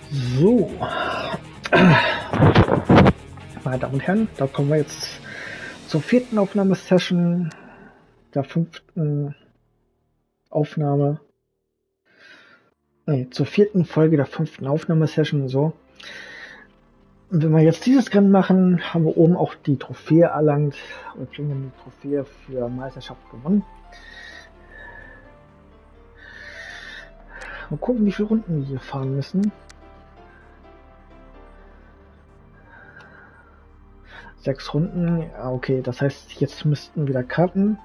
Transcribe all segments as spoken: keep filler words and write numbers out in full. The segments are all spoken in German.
So, meine Damen und Herren, da kommen wir jetzt zur vierten Aufnahmesession, der fünften Aufnahme, nee, zur vierten Folge der fünften Aufnahmesession. So, und wenn wir jetzt dieses Rennen machen, haben wir oben auch die Trophäe erlangt. Wir kriegen die Trophäe für Meisterschaft gewonnen. Mal gucken, wie viele Runden wir hier fahren müssen. Sechs Runden, ja, okay, das heißt, jetzt müssten wieder Karten.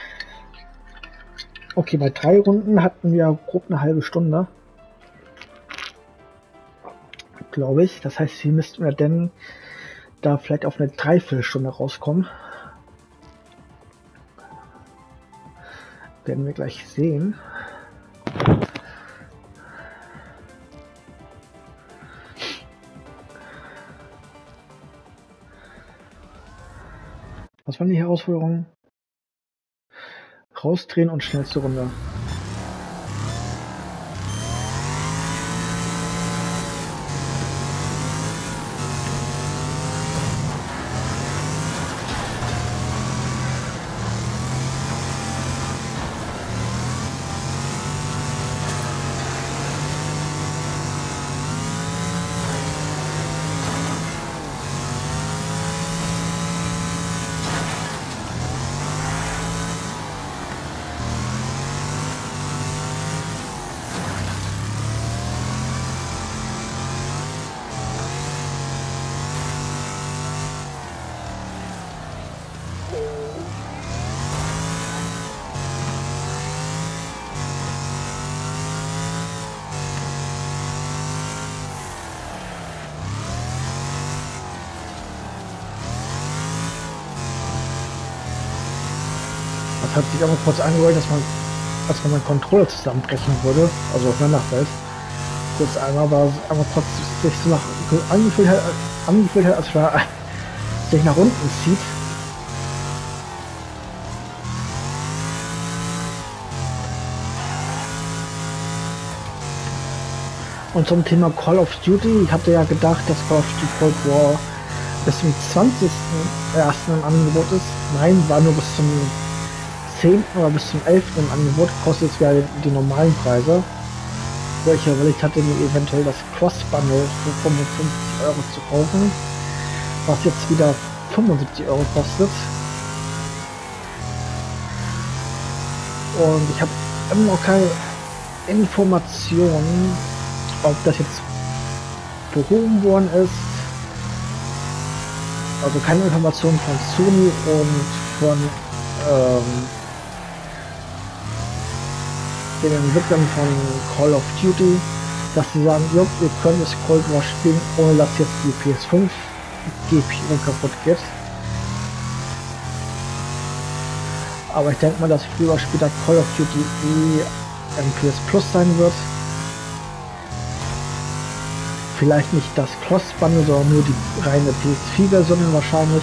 Okay, bei drei Runden hatten wir grob eine halbe Stunde, glaube ich. Das heißt, hier müssten wir denn da vielleicht auf eine Dreiviertelstunde rauskommen. Werden wir gleich sehen. Was waren die Herausforderungen? Rausdrehen und schnellste Runde. Das hat sich aber kurz angehört, dass man, dass man meinen Controller zusammenbrechen würde, also auf meiner Nachwelt. Kurz einmal war es einmal kurz sich so nach angefühlt hat, angefühlt hat, als wenn er sich nach unten zieht. Und zum Thema Call of Duty, ich hatte ja gedacht, dass Call of Duty Cold War bis zum zwanzigsten ersten im Angebot ist. Nein, war nur bis zum zehnten oder bis zum elften im Angebot, kostet es ja die normalen Preise. Wo ich überlegt hatte, mir eventuell das Cross-Bundle für fünfundfünfzig Euro zu kaufen, was jetzt wieder fünfundsiebzig Euro kostet. Und ich habe immer noch keine Informationen, ob das jetzt behoben worden ist. Also keine Informationen von Sony und von ähm, den Entwicklern von Call of Duty, dass sie sagen, jo, wir können das Cold War spielen, ohne dass jetzt die P S fünf G P U kaputt geht. Aber ich denke mal, dass früher oder später Call of Duty eh im P S Plus sein wird. Vielleicht nicht das Cross-Bundle, sondern nur die reine P S vier Version wahrscheinlich.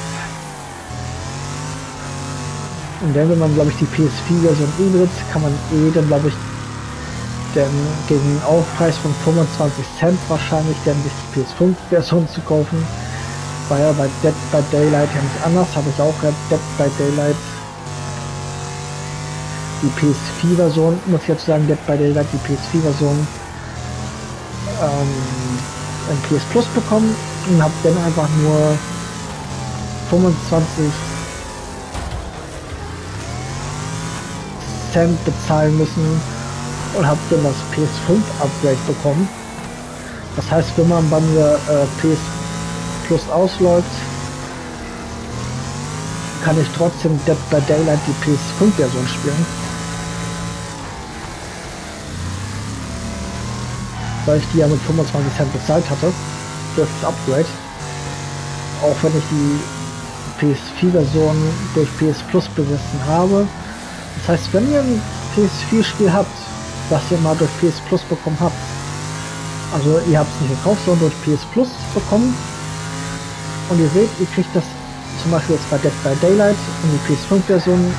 Und dann, wenn man, glaube ich, die P S vier Version eh besitzt, kann man eh dann, glaube ich, dann gegen einen Aufpreis von fünfundzwanzig Cent wahrscheinlich dann sich die P S fünf Version zu kaufen. War ja bei Dead by Daylight ja nicht anders, habe ich auch ja Dead by Daylight die P S vier Version, muss ich jetzt sagen, Dead by Daylight die P S vier Version ähm, im P S Plus bekommen und habe dann einfach nur fünfundzwanzig Cent bezahlen müssen und habe dann das P S fünf Upgrade bekommen. Das heißt, wenn man bei mir äh, P S Plus ausläuft, kann ich trotzdem Dead by Daylight die P S fünf Version spielen. Weil ich die ja mit fünfundzwanzig Cent bezahlt hatte durch das Upgrade. Auch wenn ich die P S vier Version durch P S Plus besessen habe. Das heißt, wenn ihr ein P S vier Spiel habt, was ihr mal durch P S Plus bekommen habt, also ihr habt es nicht gekauft, sondern durch P S Plus bekommen, und ihr seht, ihr kriegt das zum Beispiel jetzt bei Dead by Daylight und die P S fünf Version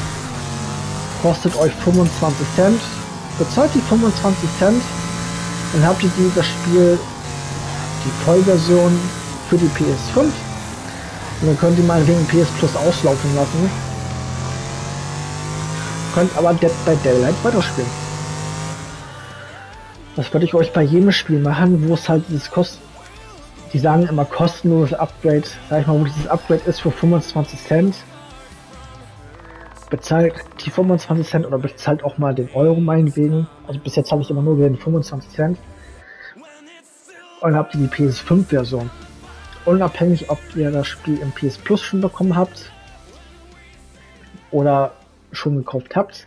kostet euch fünfundzwanzig Cent, bezahlt die fünfundzwanzig Cent Dann habt ihr die, das Spiel, die Vollversion für die P S fünf. Und dann könnt ihr mal wegen P S Plus auslaufen lassen. Könnt aber Dead by Daylight weiterspielen. Das würde ich euch bei jedem Spiel machen, wo es halt dieses Kost... Die sagen immer kostenloses Upgrade. Sag ich mal, wo dieses Upgrade ist für fünfundzwanzig Cent. Bezahlt die fünfundzwanzig Cent oder bezahlt auch mal den Euro meinetwegen. Also bis jetzt habe ich immer nur den fünfundzwanzig Cent. Und dann habt ihr die P S fünf Version. Unabhängig, ob ihr das Spiel im P S Plus schon bekommen habt oder schon gekauft habt,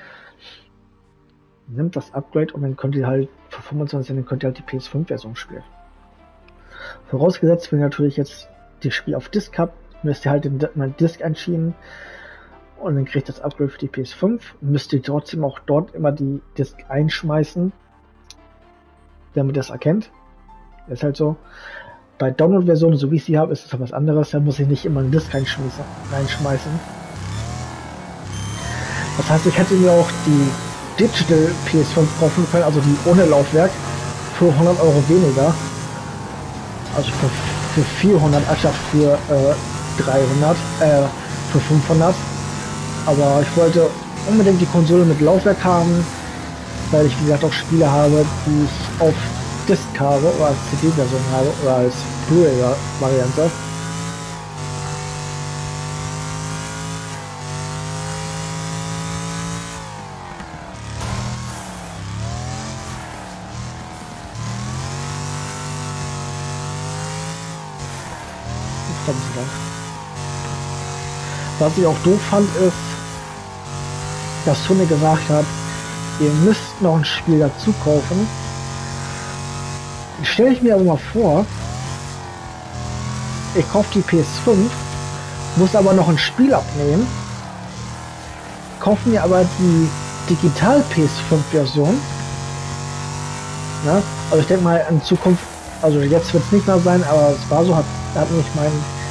nimmt das Upgrade und dann könnt ihr halt für fünfundzwanzig Cent könnt ihr halt die P S fünf Version spielen. Vorausgesetzt, wenn ihr natürlich jetzt das Spiel auf Disc habt, müsst ihr halt den, den Disc einschieben und dann kriegt das Upgrade für die P S fünf. Müsst ihr trotzdem auch dort immer die Disc einschmeißen, damit ihr das erkennt. Ist halt so. Bei Download-Versionen, so wie ich sie habe, ist es was anderes. Da muss ich nicht immer einen Disc reinschmeißen. Das heißt, ich hätte mir auch die Digital P S fünf kaufen können, also die ohne Laufwerk, für hundert Euro weniger. Also für, für vierhundert anstatt für äh, dreihundert, äh, für fünfhundert. Aber ich wollte unbedingt die Konsole mit Laufwerk haben, weil ich wie gesagt auch Spiele habe, die ich auf Disc habe oder als C D-Version habe oder als Blu-ray-Variante. Was ich auch doof fand ist, dass Sony gesagt hat, ihr müsst noch ein Spiel dazu kaufen. Stelle ich mir aber mal vor, ich kaufe die P S fünf, muss aber noch ein Spiel abnehmen, kaufe mir aber die Digital P S fünf Version. Ja, also ich denke mal in Zukunft, also jetzt wird es nicht mehr sein, aber es war so, hat, hat mich mein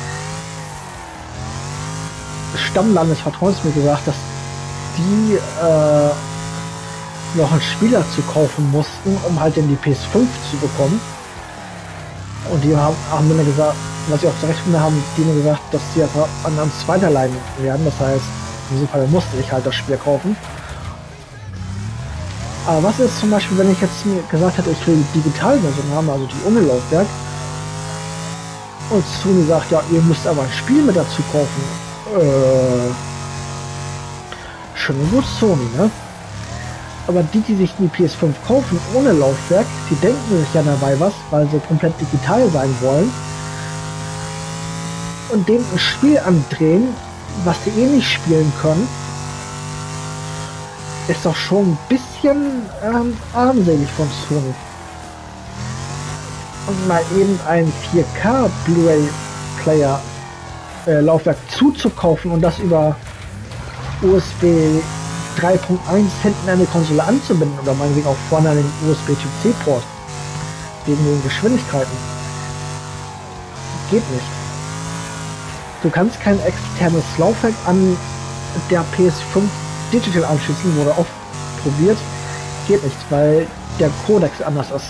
Stammland des Vertrauens mir gesagt, dass die äh, noch einen Spieler zu kaufen mussten, um halt in die P S fünf zu bekommen. Und die haben, haben mir gesagt, was ich auch zurecht finde, haben die mir gesagt, dass sie einfach an uns weiterleiten werden. Das heißt, in diesem Fall musste ich halt das Spiel kaufen. Aber was ist zum Beispiel, wenn ich jetzt mir gesagt hätte, ich will die Digitalversion haben, also die ohne Laufwerk, und Sony sagt, ja, ihr müsst aber ein Spiel mit dazu kaufen. Äh, schön und gut, Sony, ne? Aber die, die sich die P S fünf kaufen ohne Laufwerk, die denken sich ja dabei was, weil sie komplett digital sein wollen. Und denen ein Spiel andrehen, was sie eh nicht spielen können, ist doch schon ein bisschen ähm, armselig von Sony. Und mal eben ein vier K Blu-ray Player äh, Laufwerk zuzukaufen und das über U S B drei Punkt eins hinten an die Konsole anzubinden oder meinetwegen auch vorne an den U S B Typ C Port wegen den Geschwindigkeiten. Geht nicht. Du kannst kein externes Laufwerk an der P S fünf Digital anschließen, wurde auch probiert. Geht nicht, weil der Codex anders ist.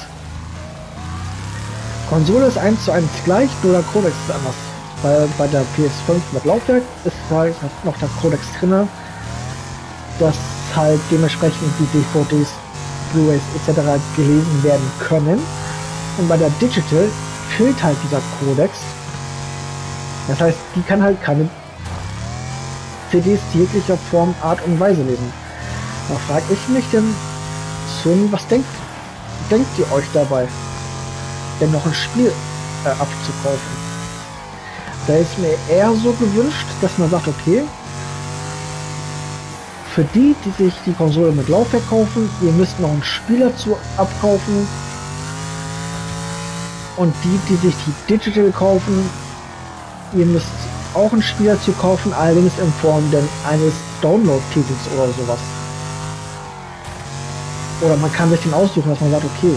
Konsole ist eins zu eins gleich, nur der Codex ist anders. Weil bei der P S fünf mit Laufwerk ist halt noch der Codex drin, dass halt dementsprechend die D V Ds, Blu-rays et cetera gelesen werden können. Und bei der Digital fehlt halt dieser Codex. Das heißt, die kann halt keine C Ds jeglicher Form, Art und Weise lesen. Da frage ich mich denn, Sony, was denkt, denkt ihr euch dabei, denn noch ein Spiel äh, abzukaufen? Da ist mir eher so gewünscht, dass man sagt, okay, für die, die sich die Konsole mit Laufwerk kaufen, ihr müsst noch einen Spiel dazu abkaufen, und die, die sich die Digital kaufen, ihr müsst auch ein Spiel dazu kaufen, allerdings in Form denn eines Download-Titels oder sowas. Oder man kann sich den aussuchen, dass man sagt, okay,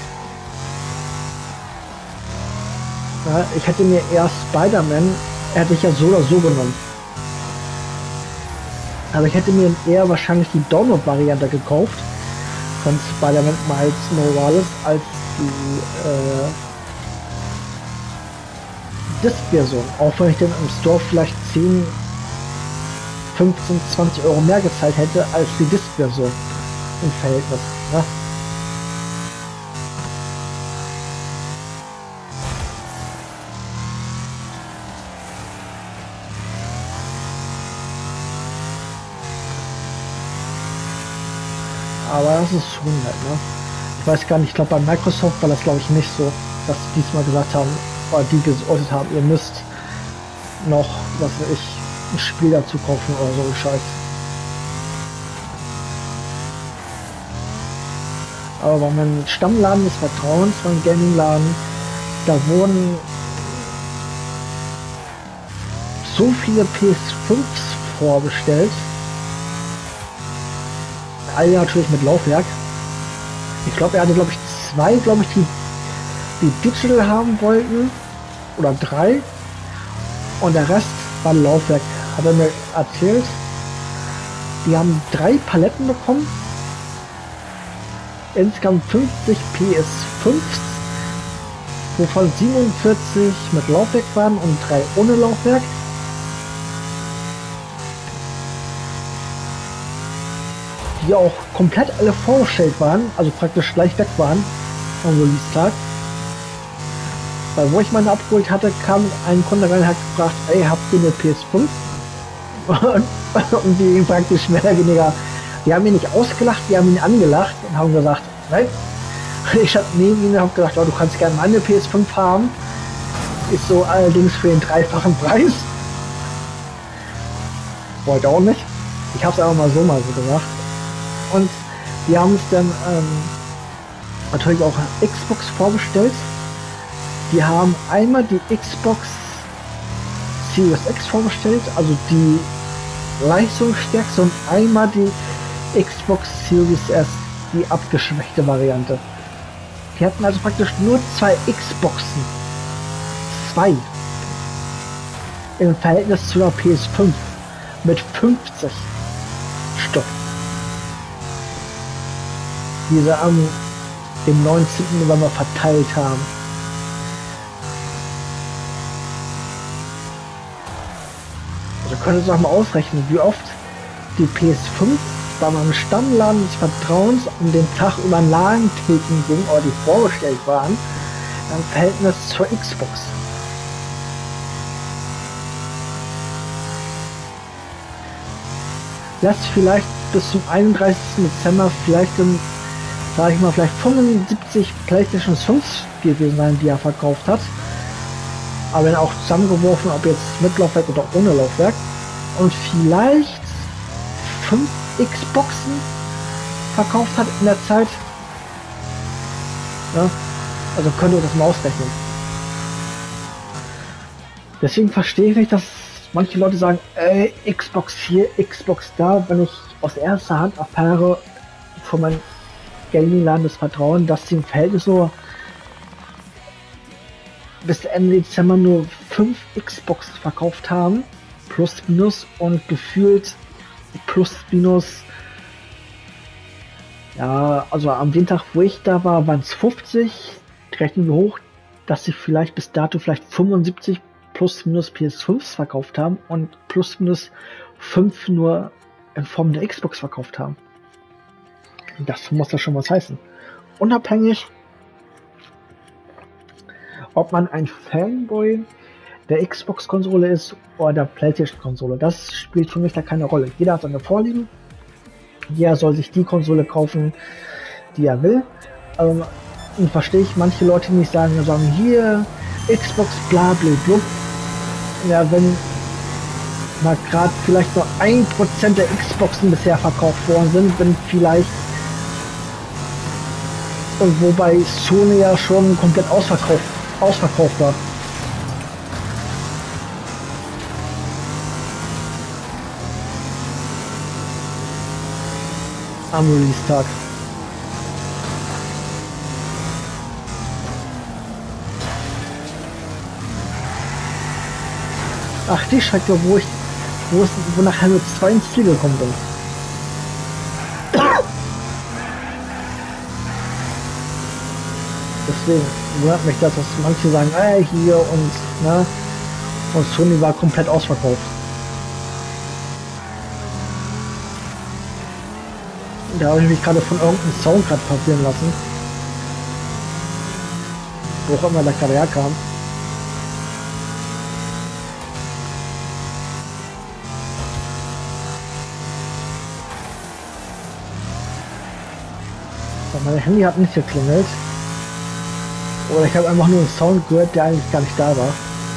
ja, ich hätte mir erst Spider-Man, hätte ich ja so oder so genommen. Aber ich hätte mir eher wahrscheinlich die Download-Variante gekauft, von Spider-Man Miles Morales als die äh, Disc-Version. Auch wenn ich den im Store vielleicht zehn, fünfzehn, zwanzig Euro mehr gezahlt hätte als die Disc-Version im Verhältnis. Ne? Aber das ist schon halt, ne? Ich weiß gar nicht, ich glaube bei Microsoft war das glaube ich nicht so, dass sie diesmal gesagt haben, oder die geordnet haben, ihr müsst noch, was weiß ich, ein Spiel dazu kaufen oder so Scheiß. Aber bei meinem Stammladen des Vertrauens, meinem Gaming-Laden, da wurden so viele P S fünfs vorbestellt. Alle natürlich mit Laufwerk. Ich glaube, er hatte, glaube ich, zwei, glaube ich, die, die Digital haben wollten. Oder drei. Und der Rest war Laufwerk. Hat er mir erzählt. Die haben drei Paletten bekommen. Insgesamt fünfzig P S fünfs. Wovon siebenundvierzig mit Laufwerk waren und drei ohne Laufwerk. Die auch komplett alle vorgestellt waren, also praktisch gleich weg waren am Release-Tag. Weil wo ich meine abgeholt hatte, kam ein Kunde rein und hat gefragt, ey, habt ihr eine P S fünf? Und, und die praktisch mehr oder weniger, die haben ihn nicht ausgelacht, die haben ihn angelacht und haben gesagt, nein. Ich hab neben ihnen hab gesagt, oh, du kannst gerne meine P S fünf haben. Ist so allerdings für den dreifachen Preis. Wollte auch nicht. Ich hab's aber mal so mal so gesagt. Und die haben es dann ähm, natürlich auch Xbox vorgestellt. Die haben einmal die Xbox Series X vorgestellt, also die leistungsstärkste, und einmal die Xbox Series S, die abgeschwächte Variante. Die hatten also praktisch nur zwei Xboxen. Zwei. Im Verhältnis zu der P S fünf mit fünfzig Stück. Die sie am dem neunzehnten November verteilt haben. Also könnt ihr euch mal ausrechnen, wie oft die P S fünf bei meinem Stammladen des Vertrauens um den Tag über Ladentheken ging, oder die vorgestellt waren, im Verhältnis zur Xbox. Lasst vielleicht bis zum einunddreißigsten Dezember vielleicht im, sage ich mal, vielleicht fünfundsiebzig PlayStation fünf gewesen sein, die er verkauft hat. Aber dann auch zusammengeworfen, ob jetzt mit Laufwerk oder ohne Laufwerk. Und vielleicht fünf Xboxen verkauft hat in der Zeit. Ja, also könnt ihr das mal ausrechnen. Deswegen verstehe ich nicht, dass manche Leute sagen, ey, Xbox hier, Xbox da, wenn ich aus erster Hand erfahre von meinem Gaming-Laden des Vertrauens, dass sie im Verhältnis so bis Ende Dezember nur fünf Xboxen verkauft haben, plus minus, und gefühlt plus minus, ja, also am den Tag, wo ich da war, waren es fünfzig, rechnen wir hoch, dass sie vielleicht bis dato vielleicht fünfundsiebzig plus minus P S fünfs verkauft haben und plus minus fünf nur in Form der Xbox verkauft haben. Das muss ja schon was heißen. Unabhängig, ob man ein Fanboy der Xbox-Konsole ist oder der PlayStation-Konsole, das spielt für mich da keine Rolle. Jeder hat seine Vorlieben. Jeder soll sich die Konsole kaufen, die er will. Ähm, und verstehe ich manche Leute, die nicht sagen, sagen hier Xbox bla bla bla. Ja, wenn mal gerade vielleicht nur ein Prozent der Xboxen bisher verkauft worden sind, wenn vielleicht, und wobei Sony ja schon komplett ausverkauft, ausverkauft war. Am Release-Tag. Ach, die Strecke, wo ich, wo es, wo nachher nur zwei ins Ziel gekommen bin. Deswegen wundert mich das, dass manche sagen, äh, hier und, ne, und Sony war komplett ausverkauft. Da habe ich mich gerade von irgendeinem Sound gerade passieren lassen. Wo auch immer der gerade herkam. Mein Handy hat nicht geklingelt. Oder ich habe einfach nur einen Sound gehört, der eigentlich gar nicht da war.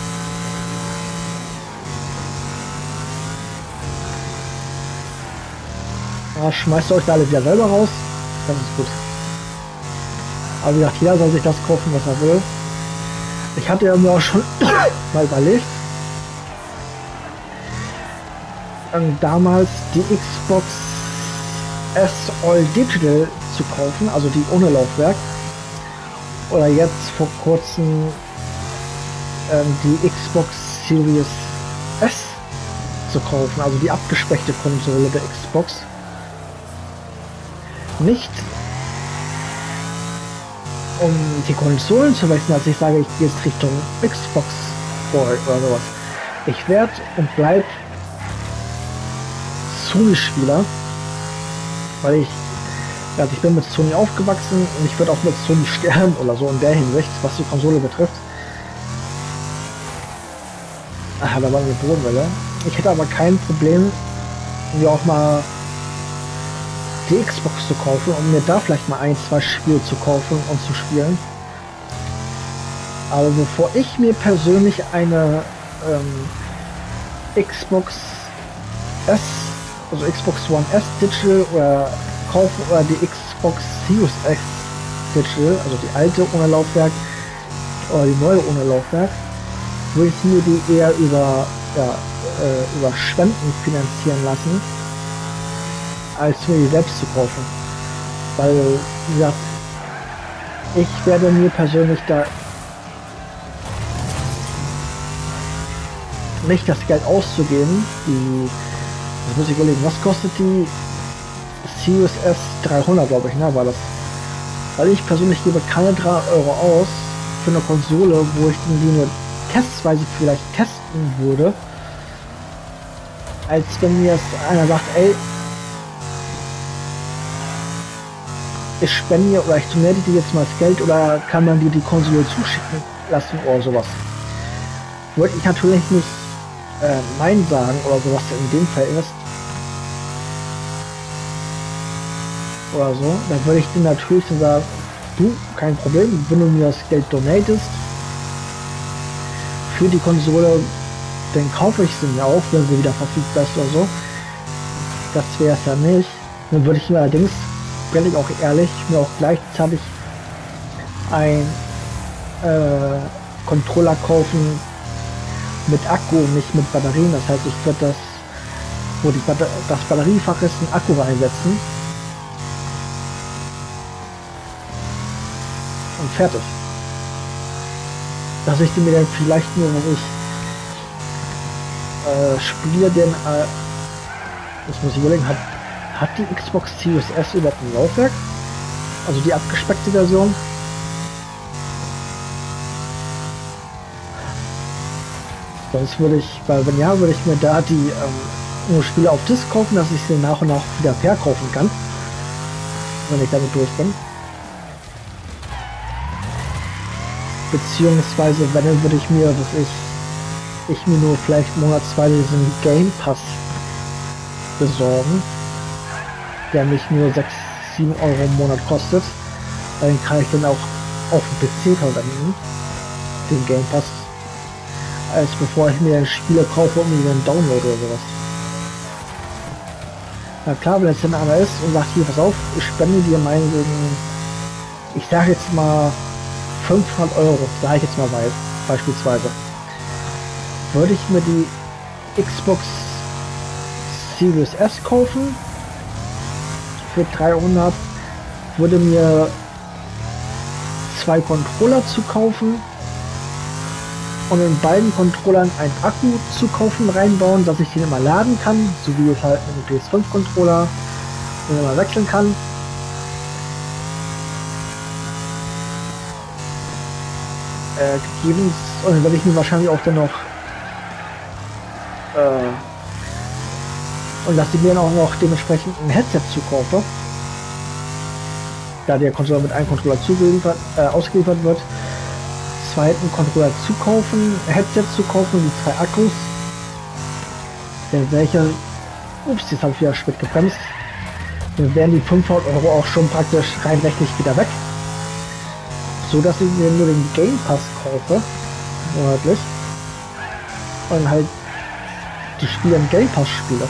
Ja, schmeißt ihr euch da alle wieder selber raus. Das ist gut. Aber wie gesagt, jeder soll sich das kaufen, was er will. Ich hatte ja mir auch schon mal überlegt, ähm, damals die Xbox S All Digital zu kaufen, also die ohne Laufwerk. Oder jetzt vor kurzem ähm, die Xbox Series S zu kaufen, also die abgespeckte Konsole der Xbox. Nicht um die Konsolen zu wechseln, als ich sage, ich gehe jetzt Richtung Xbox Boy oder sowas. Ich werde und bleib Sony-Spieler, weil ich, also ich bin mit Sony aufgewachsen und ich werde auch mit Sony sterben oder so in der Hinsicht, was die Konsole betrifft. Ach, da war eine Bodenwelle. Ich hätte aber kein Problem, mir auch mal die Xbox zu kaufen, um mir da vielleicht mal ein, zwei Spiele zu kaufen und zu spielen. Aber bevor ich mir persönlich eine ähm, Xbox S, also Xbox One S Digital oder kaufen oder die Xbox Series X Digital, also die alte ohne Laufwerk oder die neue ohne Laufwerk, würde ich mir die eher über, ja, äh, über Spenden finanzieren lassen, als mir die selbst zu kaufen. Weil, wie gesagt, ich werde mir persönlich da nicht das Geld auszugeben. Die, das muss ich überlegen, was kostet die Series S dreihundert, glaube ich, ne, war das. Weil ich persönlich gebe keine drei Euro aus für eine Konsole, wo ich die nur testweise vielleicht testen würde, als wenn mir jetzt einer sagt, ey, ich spende oder ich donate dir jetzt mal das Geld oder kann man dir die Konsole zuschicken lassen oder sowas. Würde ich natürlich nicht äh, Nein sagen oder sowas in dem Fall ist. Oder so, dann würde ich dir natürlich sagen, du, kein Problem, wenn du mir das Geld donatest für die Konsole, dann kaufe ich sie mir auch, wenn sie wieder verfügbar ist oder so. Das wäre es ja nicht. Dann würde ich mir allerdings, bin ich auch ehrlich, mir auch gleichzeitig ein äh, Controller kaufen mit Akku, nicht mit Batterien. Das heißt, ich würde das, wo die Batter das Batteriefach ist, einen Akku reinsetzen und fertig. Dass ich mir dann vielleicht nur, wenn ich äh, spiele, denn äh, das muss ich überlegen, hat Hat die Xbox Series S überhaupt ein Laufwerk? Also die abgespeckte Version? Sonst würde ich, weil wenn ja, würde ich mir da die ähm, nur Spiele auf Disc kaufen, dass ich sie nach und nach wieder verkaufen kann, wenn ich damit durch bin. Beziehungsweise, wenn, dann würde ich mir, dass ich, ich mir nur vielleicht monatsweise diesen Game Pass besorgen, der mich nur sechs, sieben Euro im Monat kostet. Dann kann ich den auch auf dem P C verwenden, den Game Pass, als bevor ich mir Spiele kaufe und mir dann download oder sowas. Na klar, wenn jetzt dann einer ist und sagt, hier, pass auf, ich spende dir meinetwegen, ich sage jetzt mal fünfhundert Euro, sage ich jetzt mal weit, beispielsweise, würde ich mir die Xbox Series S kaufen für dreihundert, würde mir zwei Controller zu kaufen und in beiden Controllern einen Akku zu kaufen, reinbauen, dass ich den immer laden kann, so wie es halt mit dem P S fünf Controller immer wechseln kann. äh, gegeben. Und dann werde ich mir wahrscheinlich auch dann noch äh, und dass ich mir dann auch noch dementsprechend ein Headset zukaufe, da der Controller mit einem Controller zugeliefert, äh, ausgeliefert wird. Zweiten Controller zu kaufen, Headset zu kaufen, die zwei Akkus, der welche, ups, jetzt habe ich wieder spät gebremst, dann wären die fünfhundert Euro auch schon praktisch rein rechtlich wieder weg, so dass ich mir nur den Game Pass kaufe, monatlich, und halt die Spiele im Game Pass spiele.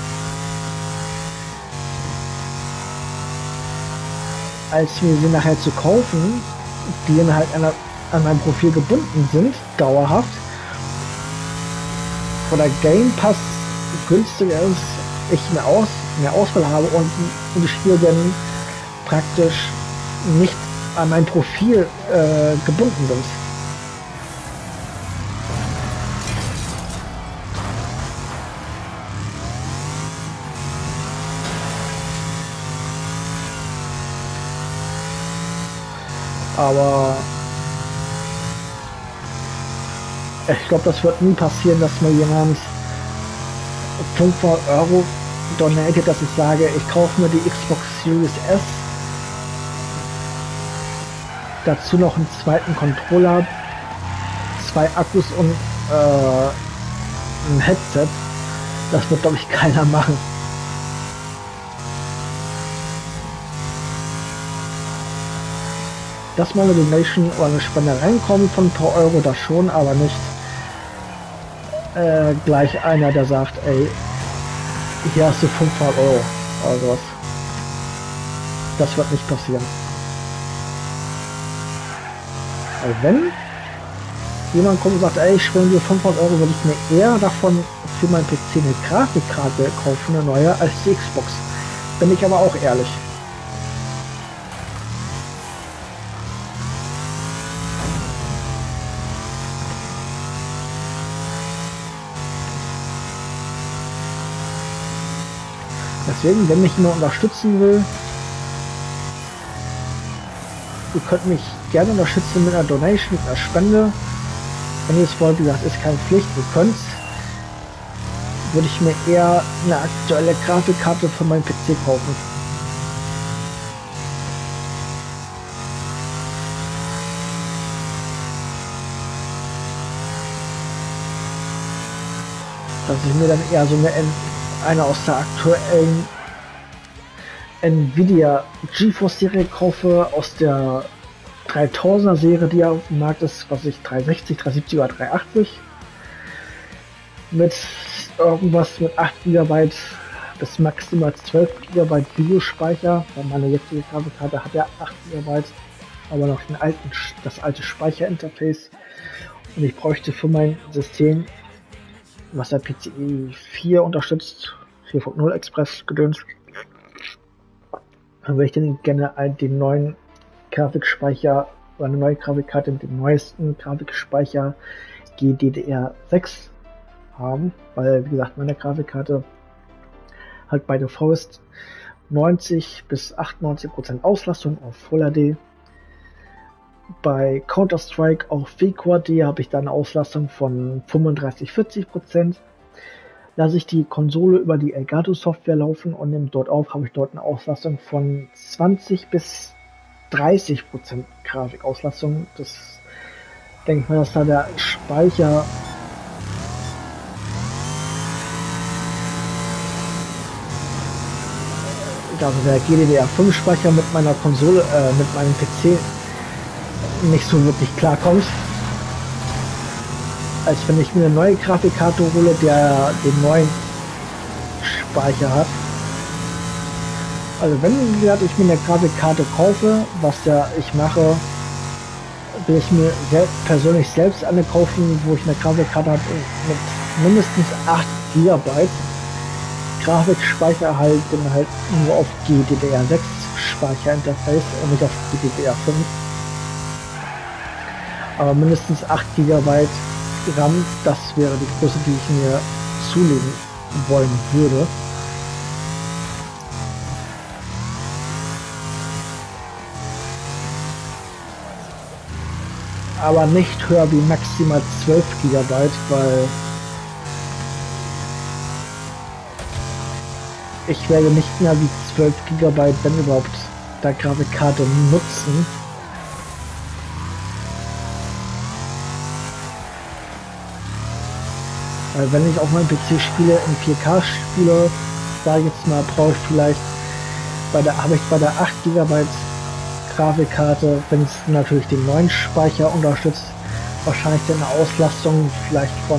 Als mir sie nachher zu kaufen, die dann halt an, an mein Profil gebunden sind, dauerhaft, wo der Game Pass günstiger ist, ich mehr, aus, mehr Auswahl habe und die, die Spiele dann praktisch nicht an mein Profil äh, gebunden sind. Aber ich glaube, das wird nie passieren, dass mir jemand fünfhundert Euro donatet, dass ich sage, ich kaufe mir die Xbox Series S, dazu noch einen zweiten Controller, zwei Akkus und äh, ein Headset. Das wird, glaube ich, keiner machen. Dass mal eine Donation oder eine Spende reinkommt von ein paar Euro, das schon, aber nicht äh, gleich einer, der sagt, ey, hier hast du fünfhundert Euro oder sowas. Das wird nicht passieren. Also wenn jemand kommt und sagt, ey, ich spende dir fünfhundert Euro, würde ich mir eher davon für mein P C eine Grafikkarte kaufen, eine neue, als die Xbox. Bin ich aber auch ehrlich. Deswegen, wenn mich jemand unterstützen will, ihr könnt mich gerne unterstützen mit einer Donation, mit einer Spende. Wenn ihr es wollt, wie gesagt, ist keine Pflicht, ihr könnt, würde ich mir eher eine aktuelle Grafikkarte für meinen P C kaufen. Dass ich mir dann eher so eine eine aus der aktuellen Nvidia GeForce Serie kaufe, aus der dreitausender Serie, die auf dem Markt ist, was ich dreihundertsechzig, dreihundertsiebzig oder dreihundertachtzig, mit irgendwas mit acht Gigabyte bis maximal zwölf Gigabyte Videospeicher, weil meine jetzige Grafikkarte hat ja acht Gigabyte, aber noch den alten, das alte Speicherinterface, und ich bräuchte für mein System, was der P C I vier unterstützt, vier Punkt null Express gedöns, dann würde ich dann gerne den neuen Grafikspeicher oder eine neue Grafikkarte mit dem neuesten Grafikspeicher G D D R sechs haben, weil wie gesagt meine Grafikkarte hat bei Forest neunzig bis achtundneunzig Prozent Auslastung auf Full H D. Bei Counter-Strike auf V Quad habe ich dann eine Auslastung von fünfunddreißig bis vierzig Prozent. Lasse ich die Konsole über die Elgato Software laufen und nehme dort auf, habe ich dort eine Auslastung von zwanzig bis dreißig Prozent Grafikauslastung. Das denke ich mal, dass da der Speicher also der G D D R fünf Speicher mit meiner Konsole, äh, mit meinem P C nicht so wirklich klarkommt, als wenn ich mir eine neue Grafikkarte hole, der den neuen Speicher hat. Also wenn wie gesagt, ich mir eine Grafikkarte kaufe, was ja ich mache, will ich mir selbst, persönlich selbst eine kaufen, wo ich eine Grafikkarte habe mit mindestens acht Gigabyte Grafikspeicher, halt dann halt nur auf G D D R sechs Speicherinterface und nicht auf G D D R fünf. Aber mindestens acht Gigabyte RAM, das wäre die Größe, die ich mir zulegen wollen würde. aber nicht höher wie maximal zwölf Gigabyte, weil ich werde nicht mehr wie zwölf Gigabyte, wenn überhaupt, der Grafikkarte nutzen. Weil wenn ich auf meinem P C spiele, in vier K spiele, sage ich jetzt mal, brauche ich vielleicht bei der habe ich bei der acht Gigabyte Grafikkarte, wenn es natürlich den neuen Speicher unterstützt, wahrscheinlich eine Auslastung vielleicht von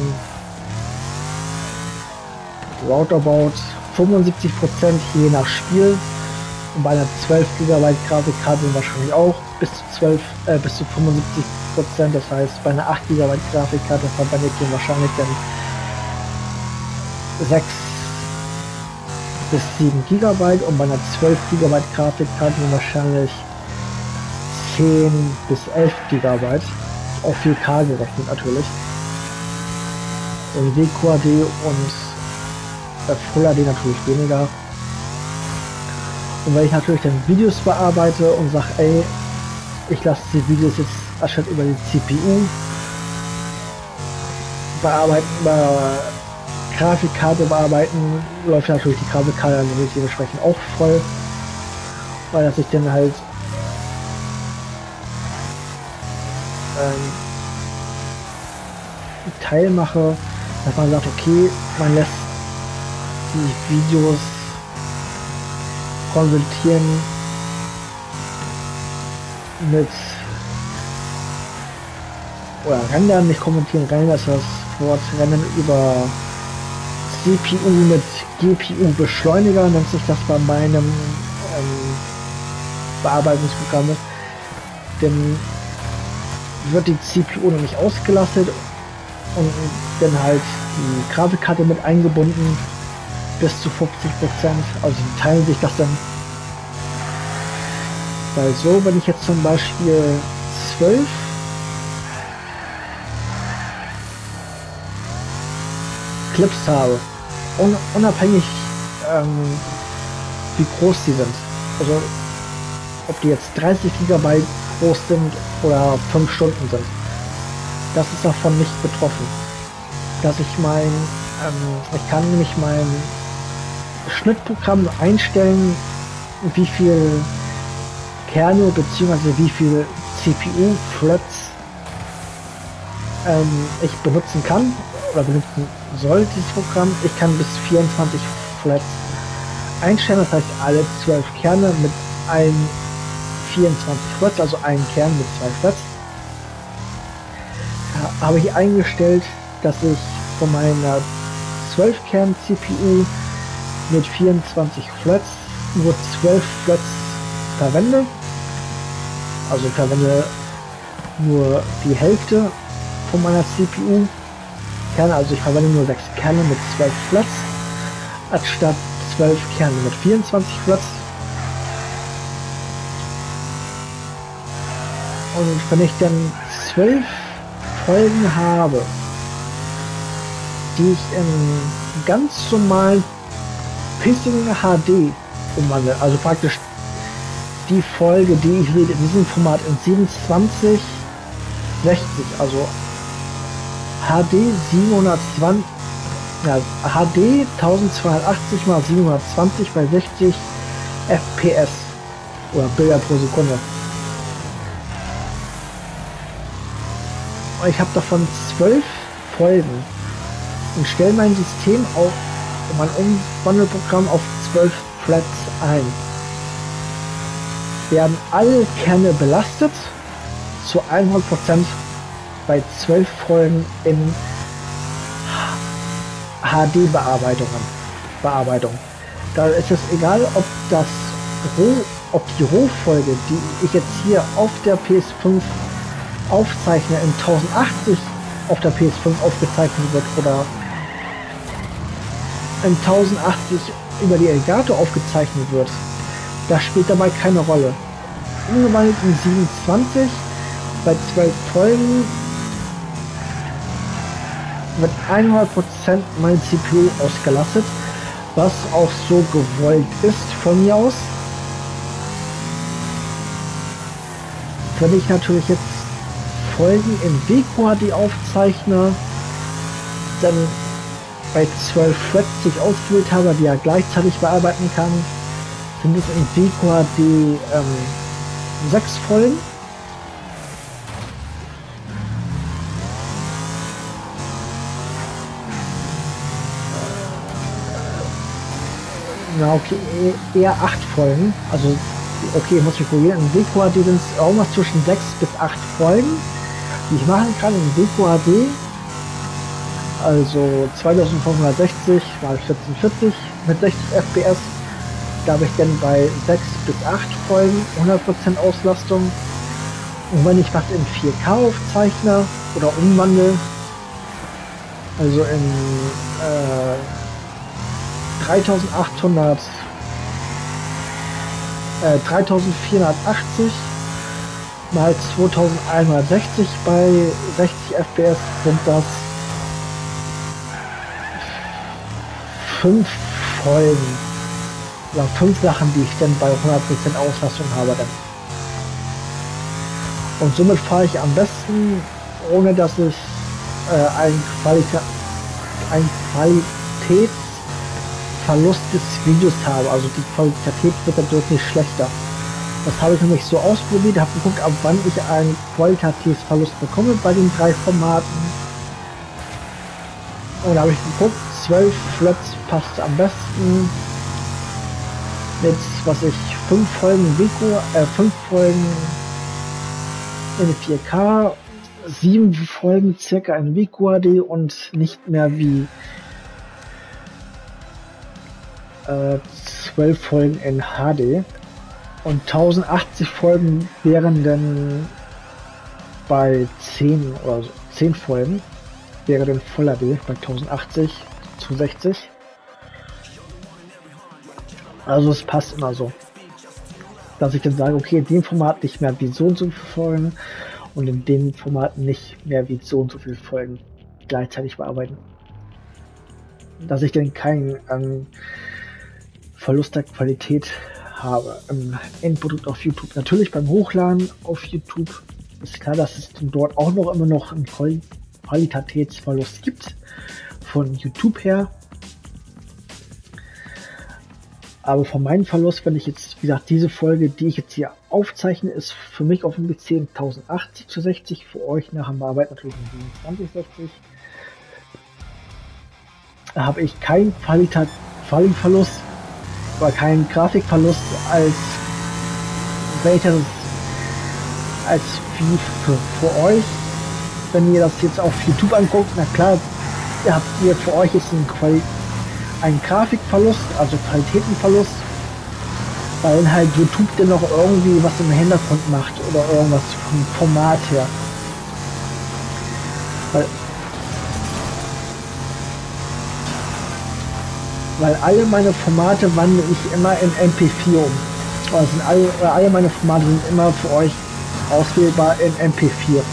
roundabout fünfundsiebzig Prozent je nach Spiel. Und bei einer zwölf Gigabyte Grafikkarte wahrscheinlich auch bis zu zwölf, äh, bis zu fünfundsiebzig Prozent. Das heißt, bei einer acht Gigabyte Grafikkarte verwendet ihr wahrscheinlich dann sechs bis sieben Gigabyte und bei einer zwölf Gigabyte Grafikkarte wahrscheinlich zehn bis elf Gigabyte, auf vier K gerechnet natürlich. Und W Q A D und äh, Full H D natürlich weniger. Und wenn ich natürlich dann Videos bearbeite und sage, ey, ich lasse die Videos jetzt anstatt über die C P U bearbeiten, über Grafikkarte bearbeiten, läuft natürlich die Grafikkarte dann dementsprechend auch voll, weil dass ich dann halt ähm, Teil mache, dass man sagt, okay, man lässt die Videos konvertieren mit oder rendern, nicht kommentieren, rendern ist das Wort, rendern über C P U mit G P U Beschleuniger, nennt sich das bei meinem ähm, Bearbeitungsprogramm. Denn wird die C P U noch nicht ausgelastet und dann halt die Grafikkarte mit eingebunden bis zu fünfzig Prozent, also die teilen sich das dann. Weil so, wenn ich jetzt zum Beispiel zwölf Clips habe, un unabhängig ähm, wie groß die sind, also ob die jetzt dreißig Gigabyte groß sind oder fünf Stunden sind, das ist davon nicht betroffen. Dass ich mein, ähm, ich kann nämlich mein Schnittprogramm einstellen, wie viel Kerne bzw. wie viel C P U-Threads ähm, ich benutzen kann oder benutzen soll, dieses Programm. Ich kann bis vierundzwanzig Threads einstellen, das heißt alle zwölf Kerne mit allen vierundzwanzig Threads, also einen Kern mit zwei Threads. Da habe ich eingestellt, dass ich von meiner zwölf Kern C P U mit vierundzwanzig Threads nur zwölf Threads verwende. Also ich verwende nur die Hälfte von meiner C P U Kerne, also ich verwende nur sechs Kerne mit zwölf Threads anstatt zwölf Kerne mit vierundzwanzig Threads. Und wenn ich dann zwölf Folgen habe, die ich in ganz normalen Pacing H D umwandle, also praktisch die Folge, die ich sehe in diesem Format in siebenundzwanzig sechzig, also H D siebenhundertzwanzig, ja, H D eintausendzweihundertachtzig mal siebenhundertzwanzig bei sechzig F P S oder Bilder pro Sekunde. Ich habe davon zwölf Folgen und stelle mein System auf, mein Umwandelprogramm auf zwölf Threads ein. Werden alle Kerne belastet zu hundert Prozent bei zwölf Folgen in H D-Bearbeitungen. Bearbeitung. Da ist es egal, ob das Roh, ob die Rohfolge, die ich jetzt hier auf der P S fünf aufzeichne, in tausendachtzig auf der P S fünf aufgezeichnet wird oder in tausendachtzig über die Elgato aufgezeichnet wird. Das spielt dabei keine Rolle. Umgewandelt in siebenundzwanzig bei zwölf Folgen wird hundert Prozent mein C P U ausgelastet, was auch so gewollt ist von mir aus. Wenn ich natürlich jetzt Folgen in W Q H D aufzeichne, dann bei zwölf Threads, die ich ausgewählt habe, die er gleichzeitig bearbeiten kann, sind es in W Q H D ähm, sechs Folgen. Na okay, eher acht Folgen. Also okay, muss ich korrigieren. In W Q H D sind es irgendwas zwischen sechs bis acht Folgen, die ich machen kann in W Q H D. Also zweitausendfünfhundertsechzig mal vierzehnhundertvierzig mit sechzig F P S. Da habe ich dann bei sechs bis acht Folgen hundert Prozent Auslastung. Und wenn ich was in vier K aufzeichne oder umwandle, also in äh, dreitausendachthundert, äh, dreitausendvierhundertachtzig mal zweitausendeinhundertsechzig bei sechzig F P S sind das fünf Folgen oder fünf Sachen, die ich dann bei hundert Prozent Auslastung habe dann. Und somit fahre ich am besten, ohne dass ich äh, einen Qualita ein Qualitätsverlust des Videos habe. Also die Qualität wird dadurch nicht schlechter. Das habe ich nämlich so ausprobiert, habe geguckt, ab wann ich einen Qualitätsverlust bekomme bei den drei Formaten. Und da habe ich geguckt, zwölf Threads passt am besten. Mit, was ich, fünf Folgen Vico, äh, fünf Folgen in vier K, sieben Folgen circa in W Q H D und nicht mehr wie äh, zwölf Folgen in H D. Und tausendachtzig Folgen wären dann bei zehn oder so, zehn Folgen wäre dann Full H D bei tausendachtzig zu sechzig. Also es passt immer so, dass ich dann sage, okay, in dem Format nicht mehr wie so und so viele Folgen und in dem Format nicht mehr wie so und so viele Folgen gleichzeitig bearbeiten. Dass ich dann keinen ähm, Verlust der Qualität habe im Endprodukt auf YouTube. Natürlich beim Hochladen auf YouTube ist klar, dass es dort auch noch immer noch einen Qualitätsverlust gibt von YouTube her. Aber von meinem Verlust, wenn ich jetzt, wie gesagt, diese Folge, die ich jetzt hier aufzeichne, ist für mich auf dem P C tausendachtzig zu sechzig, für euch nach dem Bearbeiten natürlich siebenundzwanzig sechzig. Da habe ich keinen Qualitätsverlust oder keinen Grafikverlust als welches als wie für, für euch. Wenn ihr das jetzt auf YouTube anguckt, na klar, ihr habt ihr für euch jetzt einen Qualität ein Grafikverlust, also Qualitätenverlust, weil halt YouTube dann noch irgendwie was im Hintergrund macht oder irgendwas vom Format her. Weil, weil alle meine Formate wandle ich immer in M P vier um. Also sind alle, oder alle meine Formate sind immer für euch auswählbar in M P vier.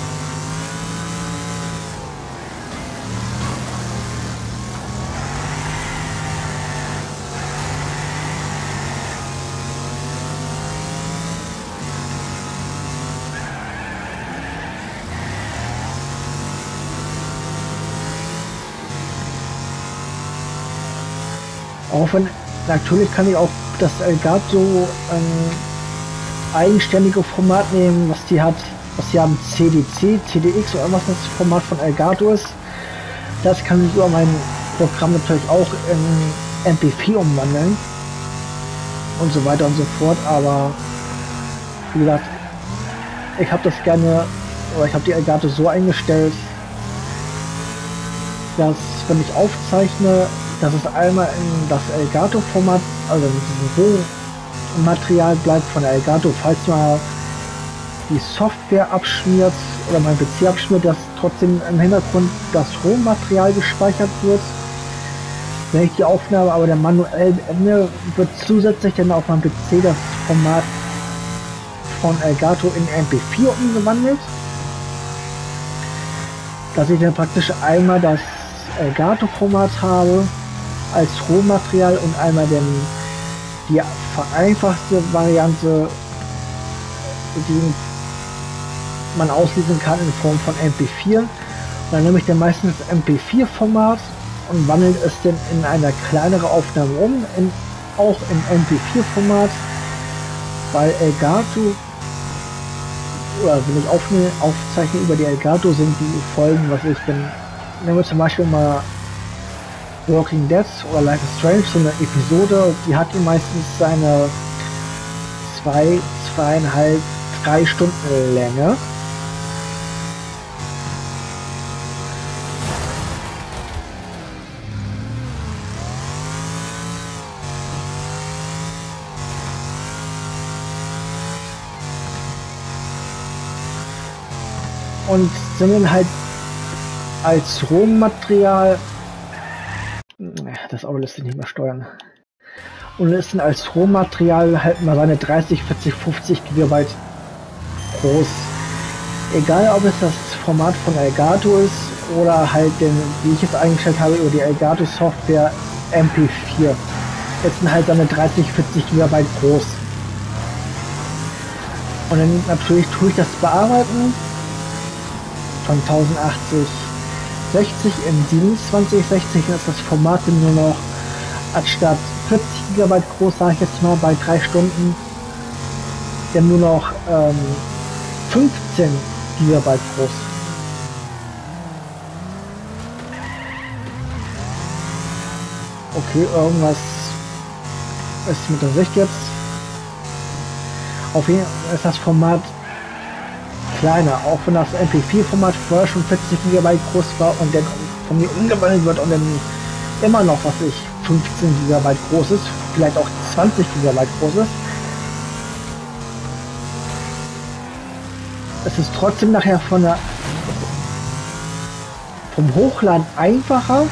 Auch wenn, natürlich kann ich auch das Elgato ein eigenständige Format nehmen, was die hat, was die haben, C D C, C D X oder was das Format von Elgato ist. Das kann ich über mein Programm natürlich auch in M P vier umwandeln und so weiter und so fort, aber wie gesagt, ich habe das gerne, oder ich habe die Elgato so eingestellt, dass wenn ich aufzeichne, dass es einmal in das Elgato-Format, also in diesem Rohmaterial bleibt von der Elgato, falls mal die Software abschmiert oder mein P C abschmiert, dass trotzdem im Hintergrund das Rohmaterial gespeichert wird, wenn ich die Aufnahme aber der manuell beende, wird zusätzlich dann auf meinem P C das Format von Elgato in M P vier umgewandelt, dass ich dann praktisch einmal das Elgato-Format habe als Rohmaterial und einmal den, die vereinfachte Variante, die man auslesen kann in Form von M P vier. Und dann nehme ich dann meistens das M P vier Format und wandelt es dann in eine kleinere Aufnahme um, in, auch im M P vier Format, weil Elgato, oder wenn ich aufne, aufzeichne über die Elgato, sind die Folgen, was ich bin, nehmen wir zum Beispiel mal Walking Dead oder Life is Strange, so eine Episode, die hat die meistens seine zwei, zweieinhalb, drei Stunden Länge. Und sind dann halt als Rohmaterial, das Auto lässt sich nicht mehr steuern, und ist dann als Rohmaterial halt mal seine dreißig, vierzig, fünfzig Gigabyte groß. Egal ob es das Format von Elgato ist oder halt den, wie ich es eingestellt habe, über die Elgato Software M P vier. Jetzt sind halt seine dreißig, vierzig Gigabyte groß. Und dann natürlich tue ich das bearbeiten von tausendachtzig sechzig in siebenundzwanzig sechzig, ist das Format nur noch anstatt vierzig Gigabyte groß, sage ich jetzt mal, bei drei Stunden, dann nur noch ähm, fünfzehn Gigabyte groß. Okay, irgendwas ist mit der Sicht jetzt. Auf jeden Fall ist das Format kleiner, auch wenn das M P vier Format vorher schon vierzig Gigabyte groß war und dann von mir umgewandelt wird und dann immer noch, was ich, fünfzehn Gigabyte groß ist, vielleicht auch zwanzig Gigabyte groß ist. Es ist trotzdem nachher von der, vom Hochladen einfacher,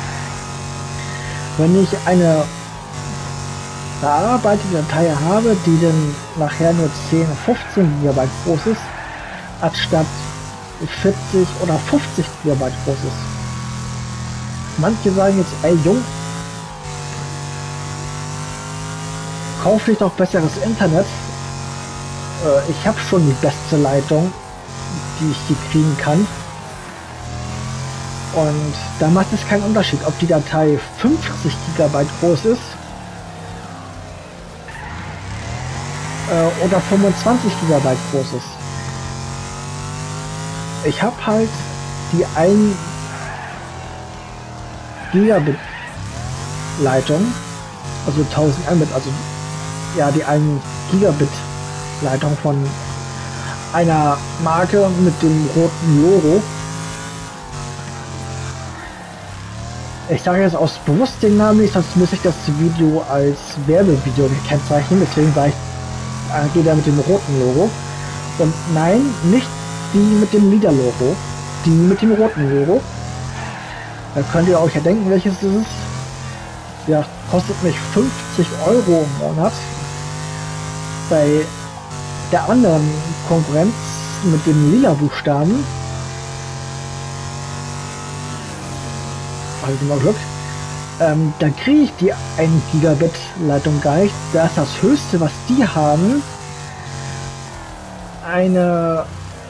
wenn ich eine bearbeitete Datei habe, die dann nachher nur zehn, fünfzehn Gigabyte groß ist, anstatt vierzig oder fünfzig Gigabyte groß ist. Manche sagen jetzt, ey Jung, kauf dich doch besseres Internet. Äh, ich habe schon die beste Leitung, die ich hier kriegen kann. Und da macht es keinen Unterschied, ob die Datei fünfzig Gigabyte groß ist äh, oder fünfundzwanzig Gigabyte groß ist. Ich habe halt die ein Gigabit Leitung, also tausend Mbit, also ja die ein Gigabit Leitung von einer Marke mit dem roten Logo. Ich sage jetzt aus bewusst den Namen nicht, sonst muss ich das Video als Werbevideo kennzeichnen, deswegen sage ich, äh, geht er mit dem roten Logo. Und nein, nicht die mit dem lila Logo, die mit dem roten Logo. Da könnt ihr euch ja denken, welches das ist. Ja, kostet mich fünfzig Euro im Monat. Bei der anderen Konkurrenz mit dem lila Buchstaben, also mal Glück, ähm, da kriege ich die ein Gigabit Leitung gar nicht. Da ist das höchste, was die haben, eine,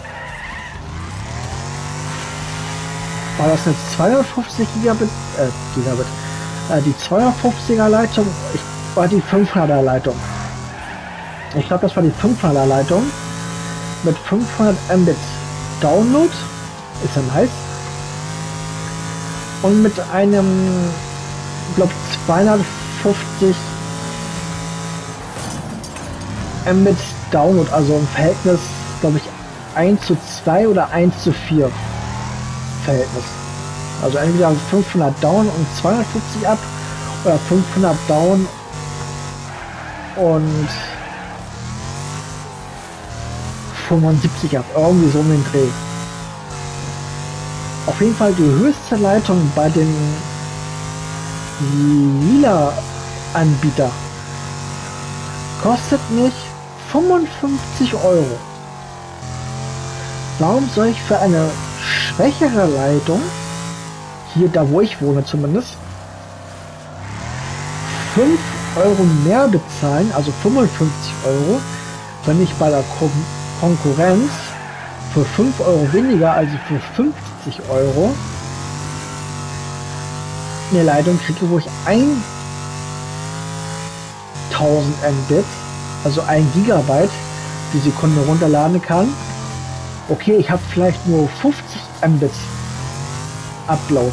war das eine zweihundertfünfzig Gigabit, äh, Gigabit, äh, die zweihundertfünfziger Leitung, ich, war die fünfhunderter Leitung. Ich glaube, das war die fünfhunderter Leitung mit fünfhundert Mbit Download, ist ja nice. Und mit einem, ich glaube, zweihundertfünfzig Mbit Download, also im Verhältnis, glaube ich, eins zu zwei oder eins zu vier Verhältnis. Also entweder fünfhundert down und zweihundertfünfzig ab oder fünfhundert down und fünfundsiebzig ab, irgendwie so um den Dreh. Auf jeden Fall die höchste Leitung bei den lila Anbieter kostet mich fünfundfünfzig Euro. Warum soll ich für eine schwächere Leitung, hier da wo ich wohne zumindest, fünf Euro mehr bezahlen, also fünfundfünfzig Euro, wenn ich bei der Kon Konkurrenz für fünf Euro weniger, also für fünfzig Euro, eine Leitung kriege, wo ich tausend Mbit, also ein Gigabyte die Sekunde runterladen kann. Okay, ich habe vielleicht nur fünfzig Mbit Upload.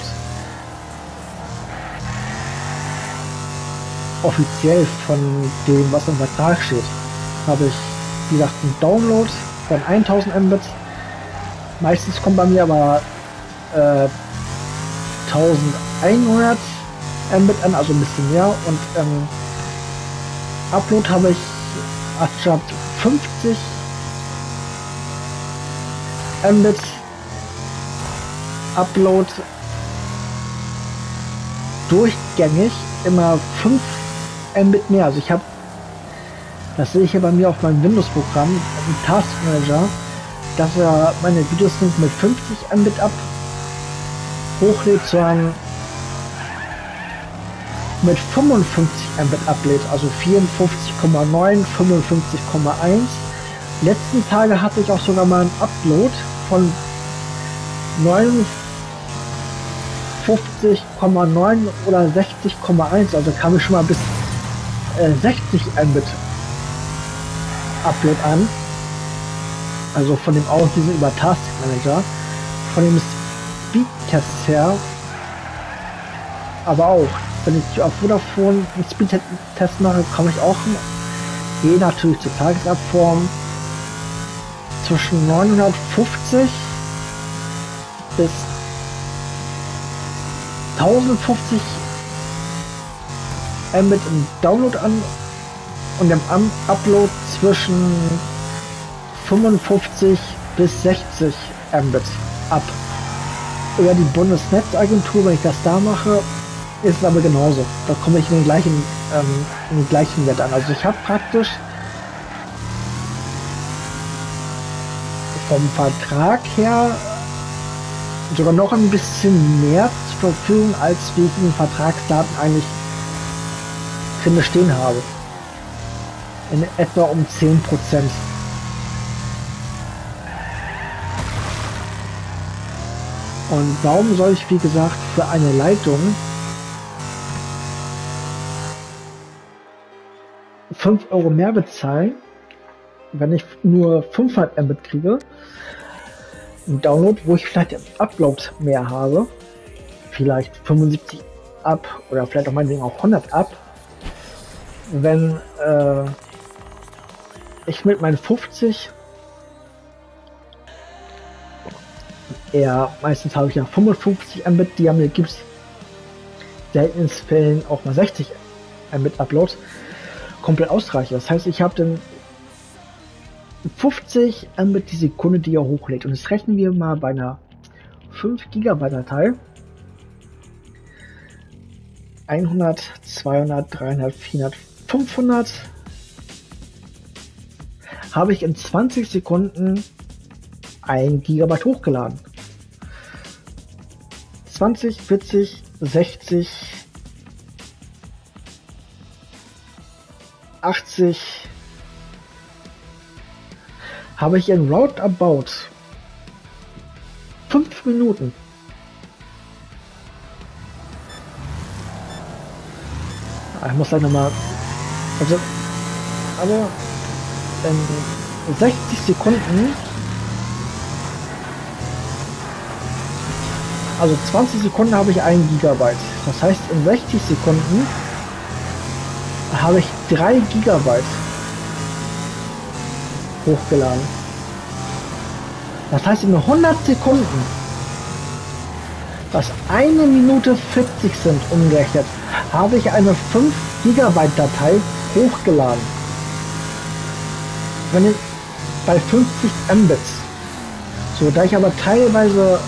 Offiziell von dem, was im Vertrag steht, habe ich, wie gesagt, einen Download von tausend Mbit. Meistens kommt bei mir aber äh, eintausendeinhundert Mbit an, also ein bisschen mehr. Und ähm, Upload habe ich anstatt fünfzig Mbit Upload durchgängig immer fünf Mbit mehr. Also ich habe, das sehe ich ja bei mir auf meinem Windows-Programm, im Task Manager, dass er meine Videos nicht mit fünfzig Mbit ab hochlädt, sondern mit fünfundfünfzig Mbit ablädt, also vierundfünfzig Komma neun, fünfundfünfzig Komma eins. Letzten Tage hatte ich auch sogar mal einen Upload von neunundfünfzig Komma neun oder sechzig Komma eins, also kam ich schon mal bis äh, sechzig Mbit Upload an. Also von dem Auslesen über Task Manager, von dem Speedtest her, aber auch, wenn ich auf Vodafone einen Speedtest mache, komme ich auch, je natürlich zur Tagesabform, zwischen neunhundertfünfzig bis tausendfünfzig Mbit im Download an und im Upload zwischen fünfundfünfzig bis sechzig Mbit ab. Über die Bundesnetzagentur, wenn ich das da mache, ist es aber genauso. Da komme ich in den gleichen, ähm, in den gleichen Wert an. Also ich habe praktisch vom Vertrag her sogar noch ein bisschen mehr zur Verfügung, als wie ich in den Vertragsdaten eigentlich drin stehen habe. In etwa um zehn Prozent. Und warum soll ich, wie gesagt, für eine Leitung fünf Euro mehr bezahlen, wenn ich nur fünfhundert Mbit kriege, ein Download, wo ich vielleicht im Upload mehr habe, vielleicht fünfundsiebzig ab oder vielleicht auch meinetwegen auch hundert ab, wenn äh, ich mit meinen fünfzig, eher meistens habe ich ja fünfundfünfzig Mbit, die haben mir gibt es seltenen Fällen auch mal sechzig Mbit Uploads, komplett ausreichend. Das heißt, ich habe dann fünfzig Mbit die Sekunde, die er hochlädt. Und jetzt rechnen wir mal bei einer fünf Gigabyte Datei. hundert, zweihundert, dreihundert, vierhundert, fünfhundert habe ich in zwanzig Sekunden ein Gigabyte hochgeladen. zwanzig, vierzig, sechzig, achtzig habe ich in Roundabout fünf Minuten ich muss gleich nochmal, also, also in sechzig Sekunden, also zwanzig Sekunden habe ich ein Gigabyte. Das heißt, in sechzig Sekunden habe ich drei Gigabyte hochgeladen. Das heißt, in hundert Sekunden, was eine Minute vierzig sind umgerechnet, habe ich eine fünf Gigabyte Datei hochgeladen. Wenn ich bei fünfzig Mbit, so, da ich aber teilweise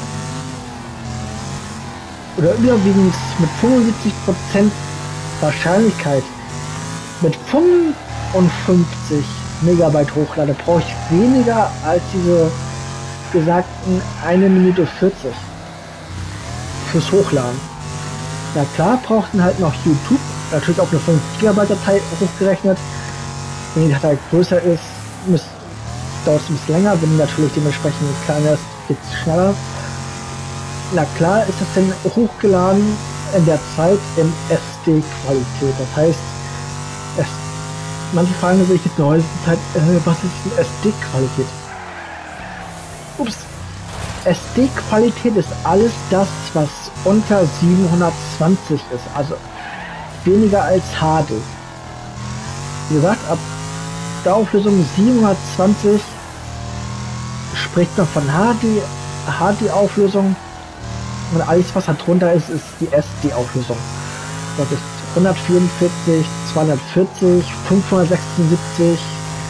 oder überwiegend mit fünfundsiebzig Prozent Wahrscheinlichkeit mit fünfundfünfzig Megabyte hochlade, brauche ich weniger als diese gesagten eine Minute vierzig fürs Hochladen. Na klar, brauchten halt noch YouTube, natürlich auch eine fünf Gigabyte Datei hochgerechnet. Wenn die Datei größer ist, müsst, dauert es ein bisschen länger, wenn natürlich dementsprechend kleiner ist, geht es schneller. Na klar ist es denn hochgeladen in der Zeit in S D-Qualität. Das heißt, es, manche fragen sich in der heutigen Zeit, äh, was ist denn S D-Qualität? Ups. S D-Qualität ist alles das, was unter siebenhundertzwanzig ist, also weniger als H D. Wie gesagt, ab der Auflösung siebenhundertzwanzig spricht man von H D, H D-Auflösung, und alles, was da drunter ist, ist die S D-Auflösung. Das ist hundertvierundvierzig, zweihundertvierzig, fünfhundertsechsundsiebzig,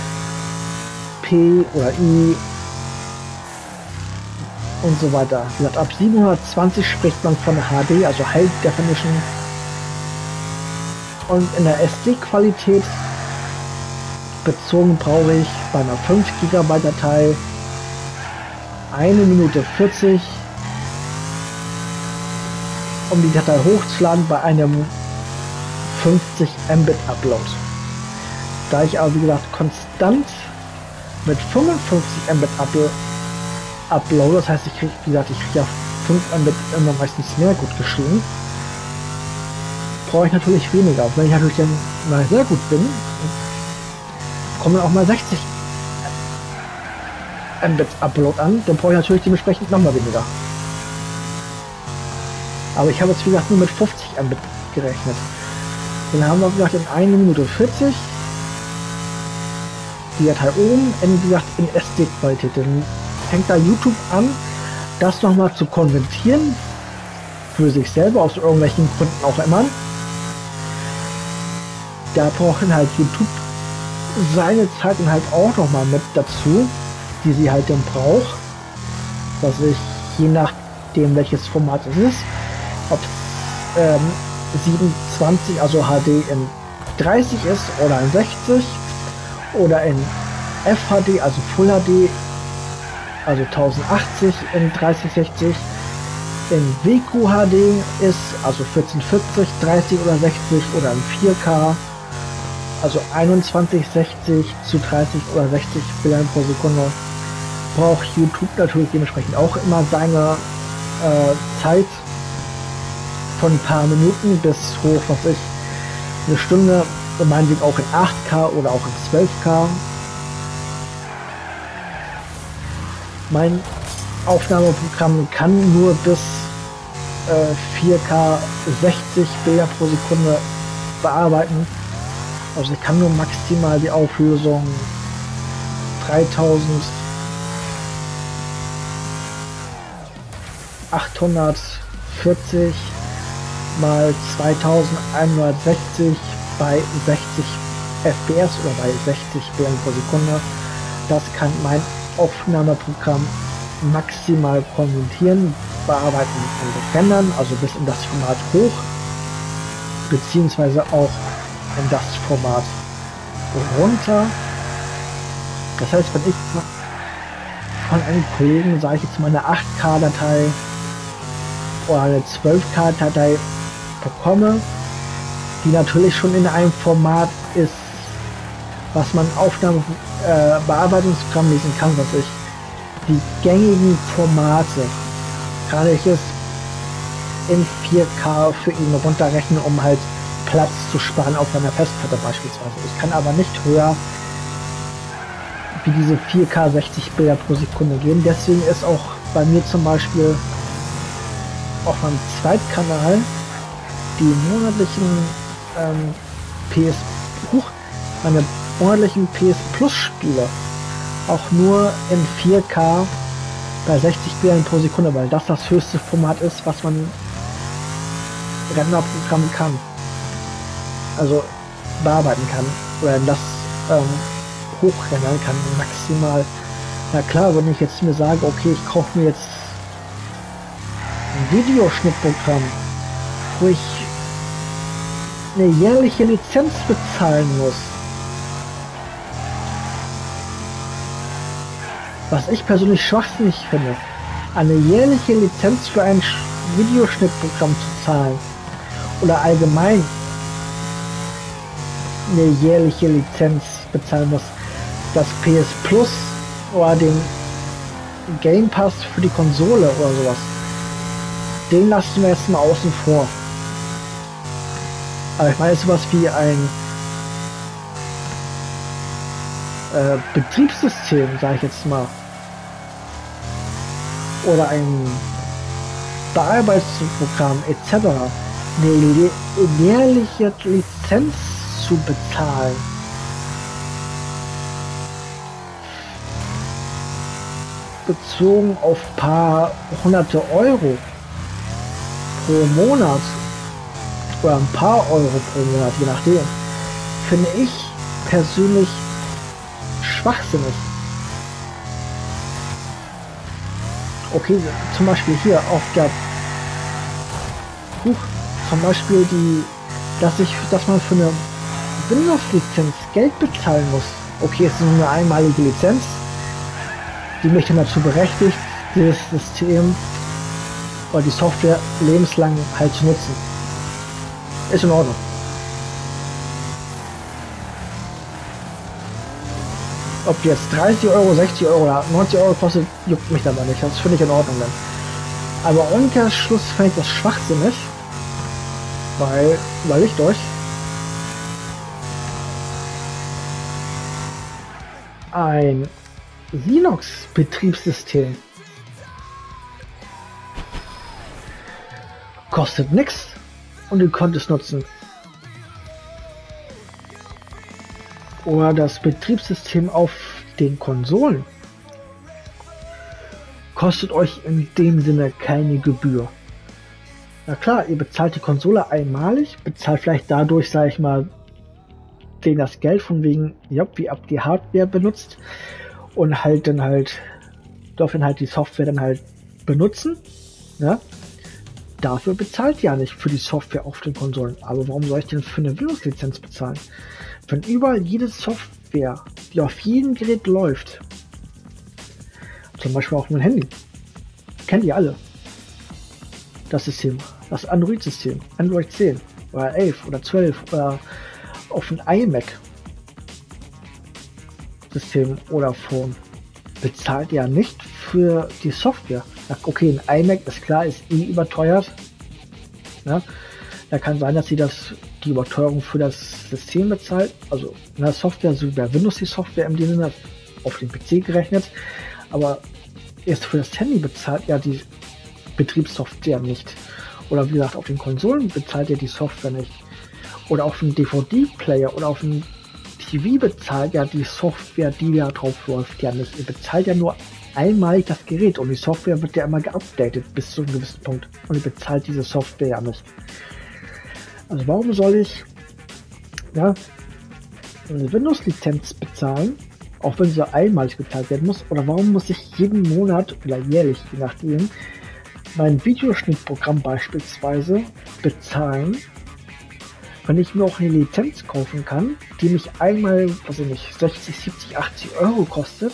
P oder I und so weiter. Wie gesagt, ab siebenhundertzwanzig spricht man von H D, also High Definition. Und in der S D-Qualität bezogen brauche ich bei einer fünf Gigabyte Datei eine Minute vierzig, um die Datei hochzuladen bei einem fünfzig Mbit Upload. Da ich aber wie gesagt konstant mit fünfundfünfzig Mbit upload, das heißt ich kriege, wie gesagt, ich kriege ja fünf Mbit immer meistens mehr gut geschrieben, brauche ich natürlich weniger. Wenn ich natürlich dann mal sehr gut bin, kommen auch mal sechzig Mbit Upload an, dann brauche ich natürlich dementsprechend nochmal weniger. Aber ich habe jetzt wie gesagt nur mit fünfzig Mbit gerechnet. Dann haben wir wie gesagt in eine Minute vierzig die Datei oben in, wie gesagt, in S D-Qualität. Dann fängt da YouTube an, das nochmal zu konvertieren für sich selber, aus irgendwelchen Gründen auch immer. Da brauchen halt YouTube seine Zeit und halt auch nochmal mit dazu, die sie halt dann braucht, dass ich je nachdem welches Format es ist, ob ähm, siebenundzwanzig, also H D in dreißig ist oder in sechzig oder in F H D, also Full H D, also tausendachtzig in dreißig sechzig, in W Q H D ist, also vierzehnhundertvierzig, dreißig oder sechzig oder in vier K, also einundzwanzig sechzig zu dreißig oder sechzig Bildern pro Sekunde, braucht YouTube natürlich dementsprechend auch immer seine äh, Zeit von ein paar Minuten bis hoch, was ich, eine Stunde, meinetwegen auch in acht K oder auch in zwölf K. Mein Aufnahmeprogramm kann nur bis äh, vier K sechzig Bilder pro Sekunde bearbeiten. Also ich kann nur maximal die Auflösung dreitausendachthundertvierzig mal zweitausendeinhundertsechzig bei sechzig F P S oder bei sechzig Bildern pro Sekunde. Das kann mein Aufnahmeprogramm maximal konvertieren, bearbeiten und rendern, also bis in das Format hoch, beziehungsweise auch in das Format runter. Das heißt, wenn ich von einem Kollegen, sage ich jetzt mal, eine acht K Datei oder eine zwölf K Datei bekomme, die natürlich schon in einem Format ist, was man Aufnahme äh, Bearbeitungsprogramm lesen kann, was ich die gängigen Formate, kann ich es in vier K für ihn runterrechnen, um halt Platz zu sparen auf einer Festplatte beispielsweise. Ich kann aber nicht höher wie diese vier K sechzig Bilder pro Sekunde gehen. Deswegen ist auch bei mir zum Beispiel auf meinem Zweitkanal die monatlichen ähm, P S Huch, meine monatlichen P S Plus Spiele auch nur in vier K bei sechzig Bildern pro Sekunde, weil das das höchste Format ist, was man Renderprogramm kann, also bearbeiten kann, oder das ähm, hochrendern kann maximal. Na klar, wenn ich jetzt mir sage, okay, ich kaufe mir jetzt ein Videoschnittprogramm, wo ich eine jährliche Lizenz bezahlen muss, was ich persönlich schwachsinnig finde, eine jährliche Lizenz für ein Videoschnittprogramm zu zahlen oder allgemein eine jährliche Lizenz bezahlen muss. Das P S Plus oder den Game Pass für die Konsole oder sowas, den lassen wir jetzt mal außen vor. Aber ich meine sowas wie ein äh, Betriebssystem, sage ich jetzt mal, oder ein Bearbeitungsprogramm et cetera eine jährliche Lizenz zu bezahlen, bezogen auf paar hunderte Euro pro Monat oder ein paar Euro pro Monat, je nachdem, finde ich persönlich schwachsinnig. Okay, zum Beispiel hier auf der Buch, zum Beispiel die, dass ich, dass man für eine Windows-Lizenz Geld bezahlen muss. Okay, es ist nur eine einmalige Lizenz, die mich dann dazu berechtigt, dieses System oder die Software lebenslang halt zu nutzen. Ist in Ordnung. Ob die jetzt dreißig Euro, sechzig Euro oder neunzig Euro kostet, juckt mich dabei nicht. Das finde ich in Ordnung dann. Aber im Umkehrschluss fände ich das schwachsinnig, weil, überlegt euch, ein Linux-Betriebssystem kostet nichts und ihr könnt es nutzen. Oder das Betriebssystem auf den Konsolen kostet euch in dem Sinne keine Gebühr. Na klar, ihr bezahlt die Konsole einmalig, bezahlt vielleicht dadurch, sage ich mal, denen das Geld von wegen, ja, wie ihr die Hardware benutzt und halt dann halt, dürfen halt die Software dann halt benutzen, ja. Dafür bezahlt ihr ja nicht für die Software auf den Konsolen. Aber warum soll ich denn für eine Windows-Lizenz bezahlen? Wenn überall jede Software, die auf jedem Gerät läuft, zum Beispiel auf meinem Handy, kennt ihr alle, das System, das Android-System, Android zehn oder elf oder zwölf oder auf ein iMac-System oder Phone, bezahlt ihr ja nicht für die Software. Okay, ein iMac ist klar, ist eh überteuert. Ja, da kann sein, dass sie das, die Überteuerung für das System bezahlt, also in der Software, so wie bei Windows die Software im Sinne auf den P C gerechnet, aber erst für das Handy bezahlt ja die Betriebssoftware nicht. Oder wie gesagt, auf den Konsolen bezahlt ihr die Software nicht. Oder auf dem D V D-Player oder auf dem T V bezahlt ja die Software, die da drauf läuft, ja nicht. Ihr bezahlt ja nur einmalig das Gerät und die Software wird ja immer geupdatet bis zu einem gewissen Punkt und ihr bezahlt diese Software ja nicht. Also warum soll ich ja, eine Windows-Lizenz bezahlen, auch wenn sie einmalig bezahlt werden muss, oder warum muss ich jeden Monat oder jährlich, je nachdem, mein Videoschnittprogramm beispielsweise bezahlen, wenn ich mir auch eine Lizenz kaufen kann, die mich einmal, also nicht sechzig, siebzig, achtzig Euro kostet.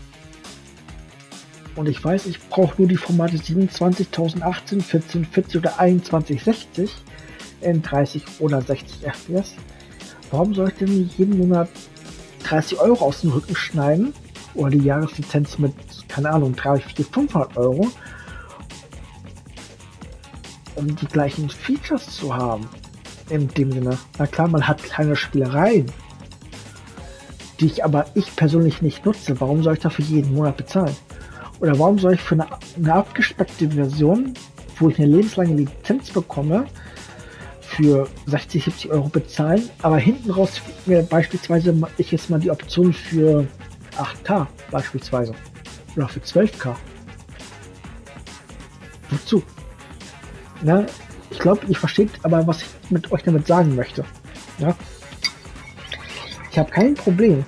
Und ich weiß, ich brauche nur die Formate siebenundzwanzig, tausendachtzehn, vierzehn, vierzig oder einundzwanzig, sechzig in dreißig oder sechzig F P S. Warum soll ich denn jeden Monat dreißig Euro aus dem Rücken schneiden oder die Jahreslizenz mit, keine Ahnung, dreihundert, vierhundert, fünfhundert Euro, um die gleichen Features zu haben? In dem Sinne, na klar, man hat kleine Spielereien, die ich aber ich persönlich nicht nutze. Warum soll ich dafür jeden Monat bezahlen? Oder warum soll ich für eine, eine abgespeckte Version, wo ich eine lebenslange Lizenz bekomme, für sechzig, siebzig Euro bezahlen, aber hinten raus mir beispielsweise ich jetzt mal die Option für acht K beispielsweise oder für zwölf K. Wozu? Na, ich glaube, ihr versteht aber, was ich mit euch damit sagen möchte. Ja? Ich habe kein Problem,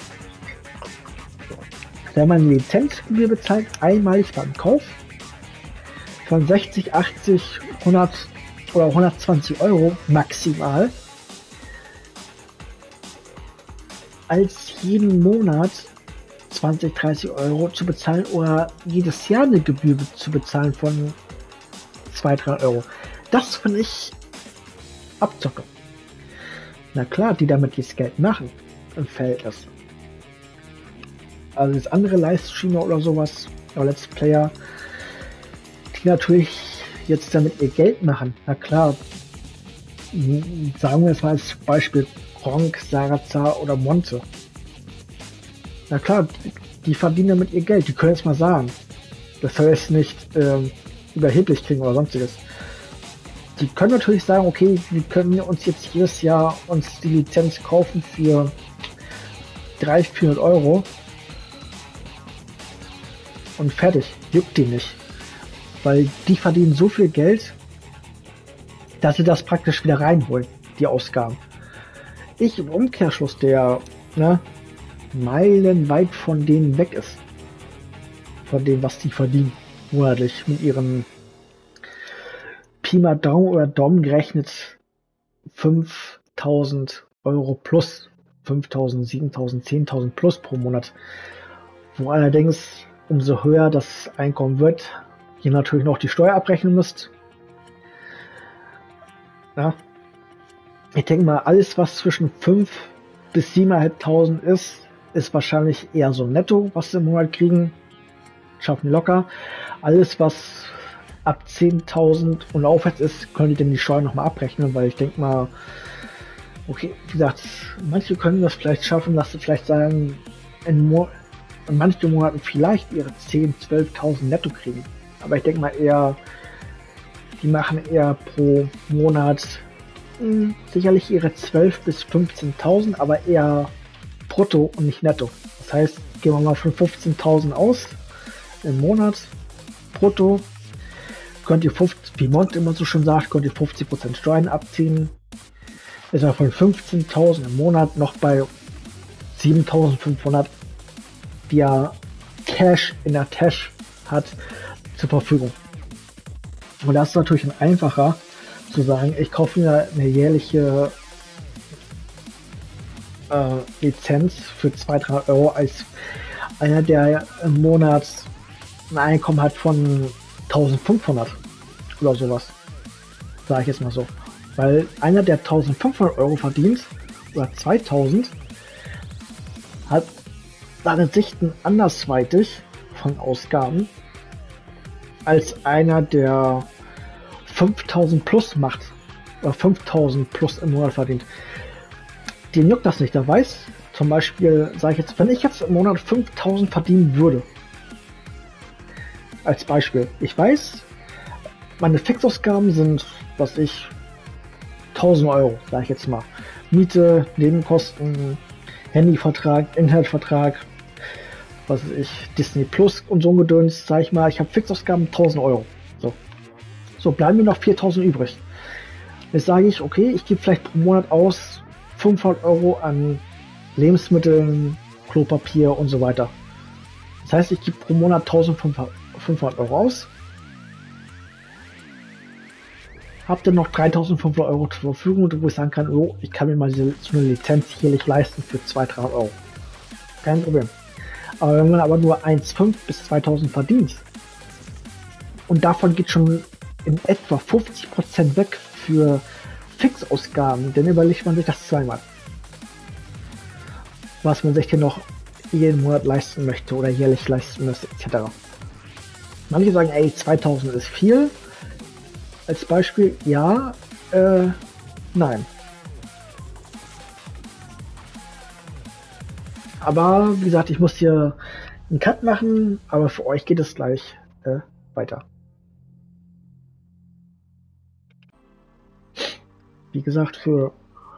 wenn man eine Lizenzgebühr bezahlt, einmalig beim Kauf von sechzig, achtzig, hundert oder hundertzwanzig Euro maximal, als jeden Monat zwanzig, dreißig Euro zu bezahlen oder jedes Jahr eine Gebühr zu bezahlen von zwei, drei Euro. Das finde ich Abzocke. Na klar, die damit jetzt Geld machen im Verhältnis. Also jetzt andere Livestreamer oder sowas, oder Let's Player, die natürlich jetzt damit ihr Geld machen. Na klar, sagen wir jetzt mal als Beispiel Gronkh, Sarazar oder Monte. Na klar, die verdienen damit ihr Geld, die können es mal sagen. Das soll jetzt nicht ähm, überheblich klingen oder sonstiges. Die können natürlich sagen, okay, wir können uns jetzt jedes Jahr uns die Lizenz kaufen für dreihundert, vierhundert Euro und fertig, juckt die nicht. Weil die verdienen so viel Geld, dass sie das praktisch wieder reinholen, die Ausgaben. Ich im Umkehrschluss, der ne, meilenweit von denen weg ist, von dem, was die verdienen, monatlich mit ihren Pi mal Daumen oder Daumen gerechnet fünftausend Euro plus, fünftausend, siebentausend, zehntausend plus pro Monat, wo allerdings umso höher das Einkommen wird, ihr natürlich noch die Steuer abrechnen müsst. Ja. Ich denke mal, alles was zwischen fünf bis siebentausendfünfhundert ist, ist wahrscheinlich eher so netto, was sie im Monat kriegen. Schaffen die locker. Alles was ab zehntausend und aufwärts ist, könnt ihr denn die Steuer nochmal abrechnen, weil ich denke mal, okay, wie gesagt, manche können das vielleicht schaffen, dass sie vielleicht sagen, in, Mo in manchen Monaten vielleicht ihre zehntausend, zwölftausend netto kriegen. Aber ich denke mal eher, die machen eher pro Monat mh, sicherlich ihre zwölftausend bis fünfzehntausend, aber eher brutto und nicht netto. Das heißt, gehen wir mal von fünfzehntausend aus im Monat brutto, könnt ihr fünfzig, wie Mont immer so schön sagt, könnt ihr fünfzig Prozent Steuern abziehen. Ist er von fünfzehntausend im Monat noch bei siebentausendfünfhundert, die er Cash in der Tasche hat, zur Verfügung. Und das ist natürlich ein einfacher zu sagen, ich kaufe mir eine jährliche äh, Lizenz für zweihundert, dreihundert Euro als einer, der im Monat ein Einkommen hat von eintausendfünfhundert oder sowas. Sage ich jetzt mal so. Weil einer, der eintausendfünfhundert Euro verdient oder zweitausend, hat seine Sichten andersweitig von Ausgaben als einer, der fünftausend plus macht oder fünftausend plus im Monat verdient. Den juckt das nicht. Der weiß zum Beispiel, sage ich jetzt, wenn ich jetzt im Monat fünftausend verdienen würde, als Beispiel, ich weiß, meine Fixausgaben sind, was ich, tausend Euro, sage ich jetzt mal. Miete, Nebenkosten, Handyvertrag, Internetvertrag, was weiß ich, Disney Plus und so ein Gedöns, sage ich mal, ich habe Fixausgaben tausend Euro. So. So, bleiben mir noch viertausend übrig. Jetzt sage ich, okay, ich gebe vielleicht pro Monat aus fünfhundert Euro an Lebensmitteln, Klopapier und so weiter. Das heißt, ich gebe pro Monat eintausendfünfhundert Euro aus. Hab dann noch dreitausendfünfhundert Euro zur Verfügung, wo ich sagen kann, oh, ich kann mir mal so eine Lizenz jährlich leisten für zweihundert, dreihundert Euro. Kein Problem. Aber wenn man aber nur eintausendfünfhundert bis zweitausend verdient und davon geht schon in etwa fünfzig Prozent weg für Fixausgaben, dann überlegt man sich das zweimal. Was man sich denn noch jeden Monat leisten möchte oder jährlich leisten müsste, et cetera. Manche sagen, ey, zweitausend ist viel. Als Beispiel, ja, äh, nein. Aber wie gesagt, ich muss hier einen Cut machen, aber für euch geht es gleich äh, weiter. Wie gesagt, für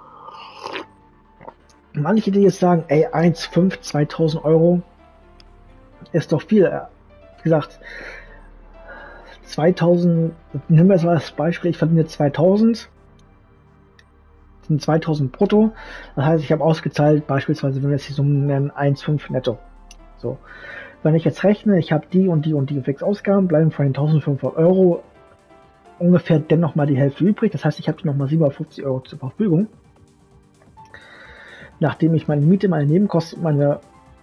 manche, die jetzt sagen, ey, eins Komma fünf, zweitausend Euro ist doch viel. Wie gesagt, zweitausend, nehmen wir jetzt mal das Beispiel, ich verdiene zweitausend, sind zweitausend brutto, das heißt, ich habe ausgezahlt, beispielsweise, wenn wir jetzt die Summen nennen, eins Komma fünf netto. So. Wenn ich jetzt rechne, ich habe die und die und die Fixausgaben, bleiben von den eintausendfünfhundert Euro ungefähr dennoch mal die Hälfte übrig, das heißt, ich habe noch mal siebenhundertfünfzig Euro zur Verfügung. Nachdem ich meine Miete, meine Nebenkosten, meine,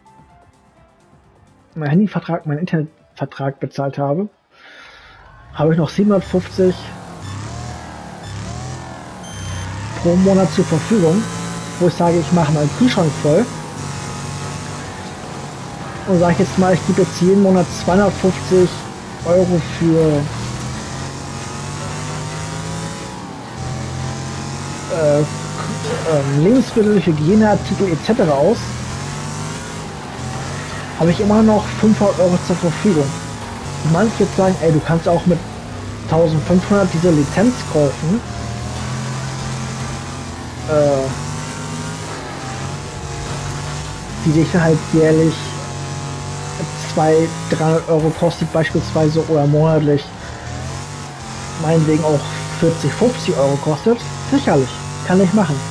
mein Handyvertrag, meinen Internetvertrag bezahlt habe, habe ich noch siebenhundertfünfzig pro Monat zur Verfügung, wo ich sage, ich mache meinen Kühlschrank voll und sage ich jetzt mal, ich gebe jetzt jeden Monat zweihundertfünfzig Euro für äh, äh, Lebensmittel, Hygieneartikel et cetera aus, habe ich immer noch fünfhundert Euro zur Verfügung. Manche jetzt sagen, ey, du kannst auch mit eintausendfünfhundert diese Lizenz kaufen. Äh, die dich halt jährlich zweihundert, dreihundert Euro kostet beispielsweise oder monatlich meinetwegen auch vierzig, fünfzig Euro kostet. Sicherlich, kann ich machen.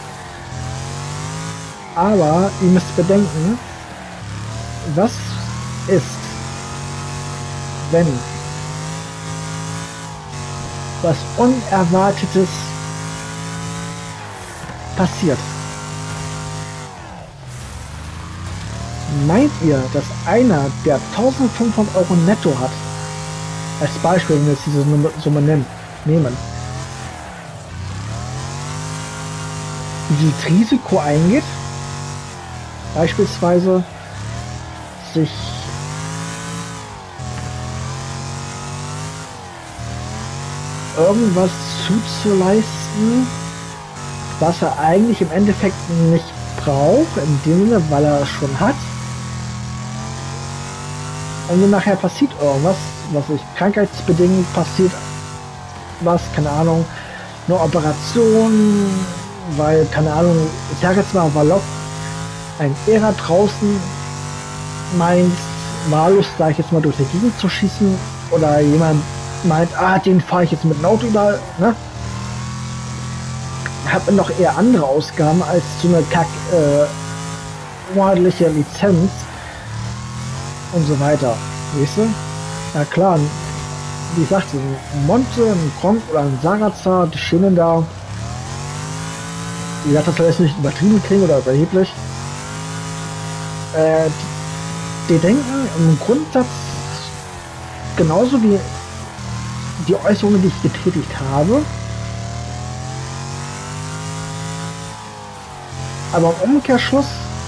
Aber ihr müsst bedenken, was ist, wenn was Unerwartetes passiert? Meint ihr, dass einer, der eintausendfünfhundert Euro netto hat, als Beispiel, wenn wir jetzt diese Summe nehmen, nehmen, dieses Risiko eingeht, beispielsweise sich irgendwas zuzuleisten, was er eigentlich im Endeffekt nicht braucht, in dem Sinne, weil er es schon hat. Und dann nachher passiert irgendwas, was ich krankheitsbedingt passiert, was, keine Ahnung, eine Operation, weil, keine Ahnung, ich sage jetzt mal, weil ein Lehrer draußen meint, wahllos, sage ich jetzt mal, durch die Gegend zu schießen, oder jemand meint, ah, den fahre ich jetzt mit dem Auto überall, ne? Hat man doch eher andere Ausgaben als so eine kack äh, ordentliche Lizenz und so weiter, weißt du? Na klar, wie gesagt, ein Monte, ein Gronk oder ein Sarazar, die stehen da, wie gesagt, das soll jetzt nicht übertrieben klingen oder überheblich, äh, die, die denken im Grundsatz genauso wie die Äußerungen, die ich getätigt habe, aber im Umkehrschluss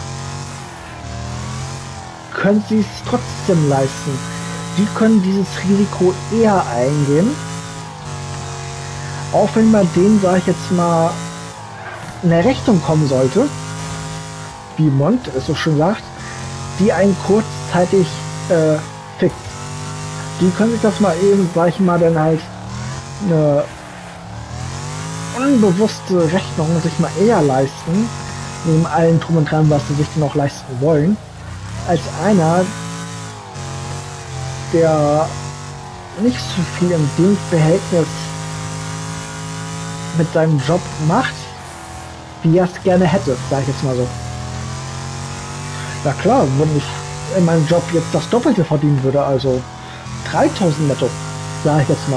können sie es trotzdem leisten. Die können dieses Risiko eher eingehen, auch wenn bei denen, sage ich jetzt mal, eine Rechnung kommen sollte, wie Mont es so schön sagt, die einen kurzzeitig äh, fickt. Die können sich das mal eben, sag ich mal, dann halt eine unbewusste Rechnung sich mal eher leisten, neben allen drum und dran, was sie sich noch leisten wollen, als einer, der nicht so viel in dem Verhältnis mit seinem Job macht, wie er es gerne hätte, sag ich jetzt mal so. Na klar, wenn ich in meinem Job jetzt das Doppelte verdienen würde, also dreitausend netto, sag ich jetzt mal.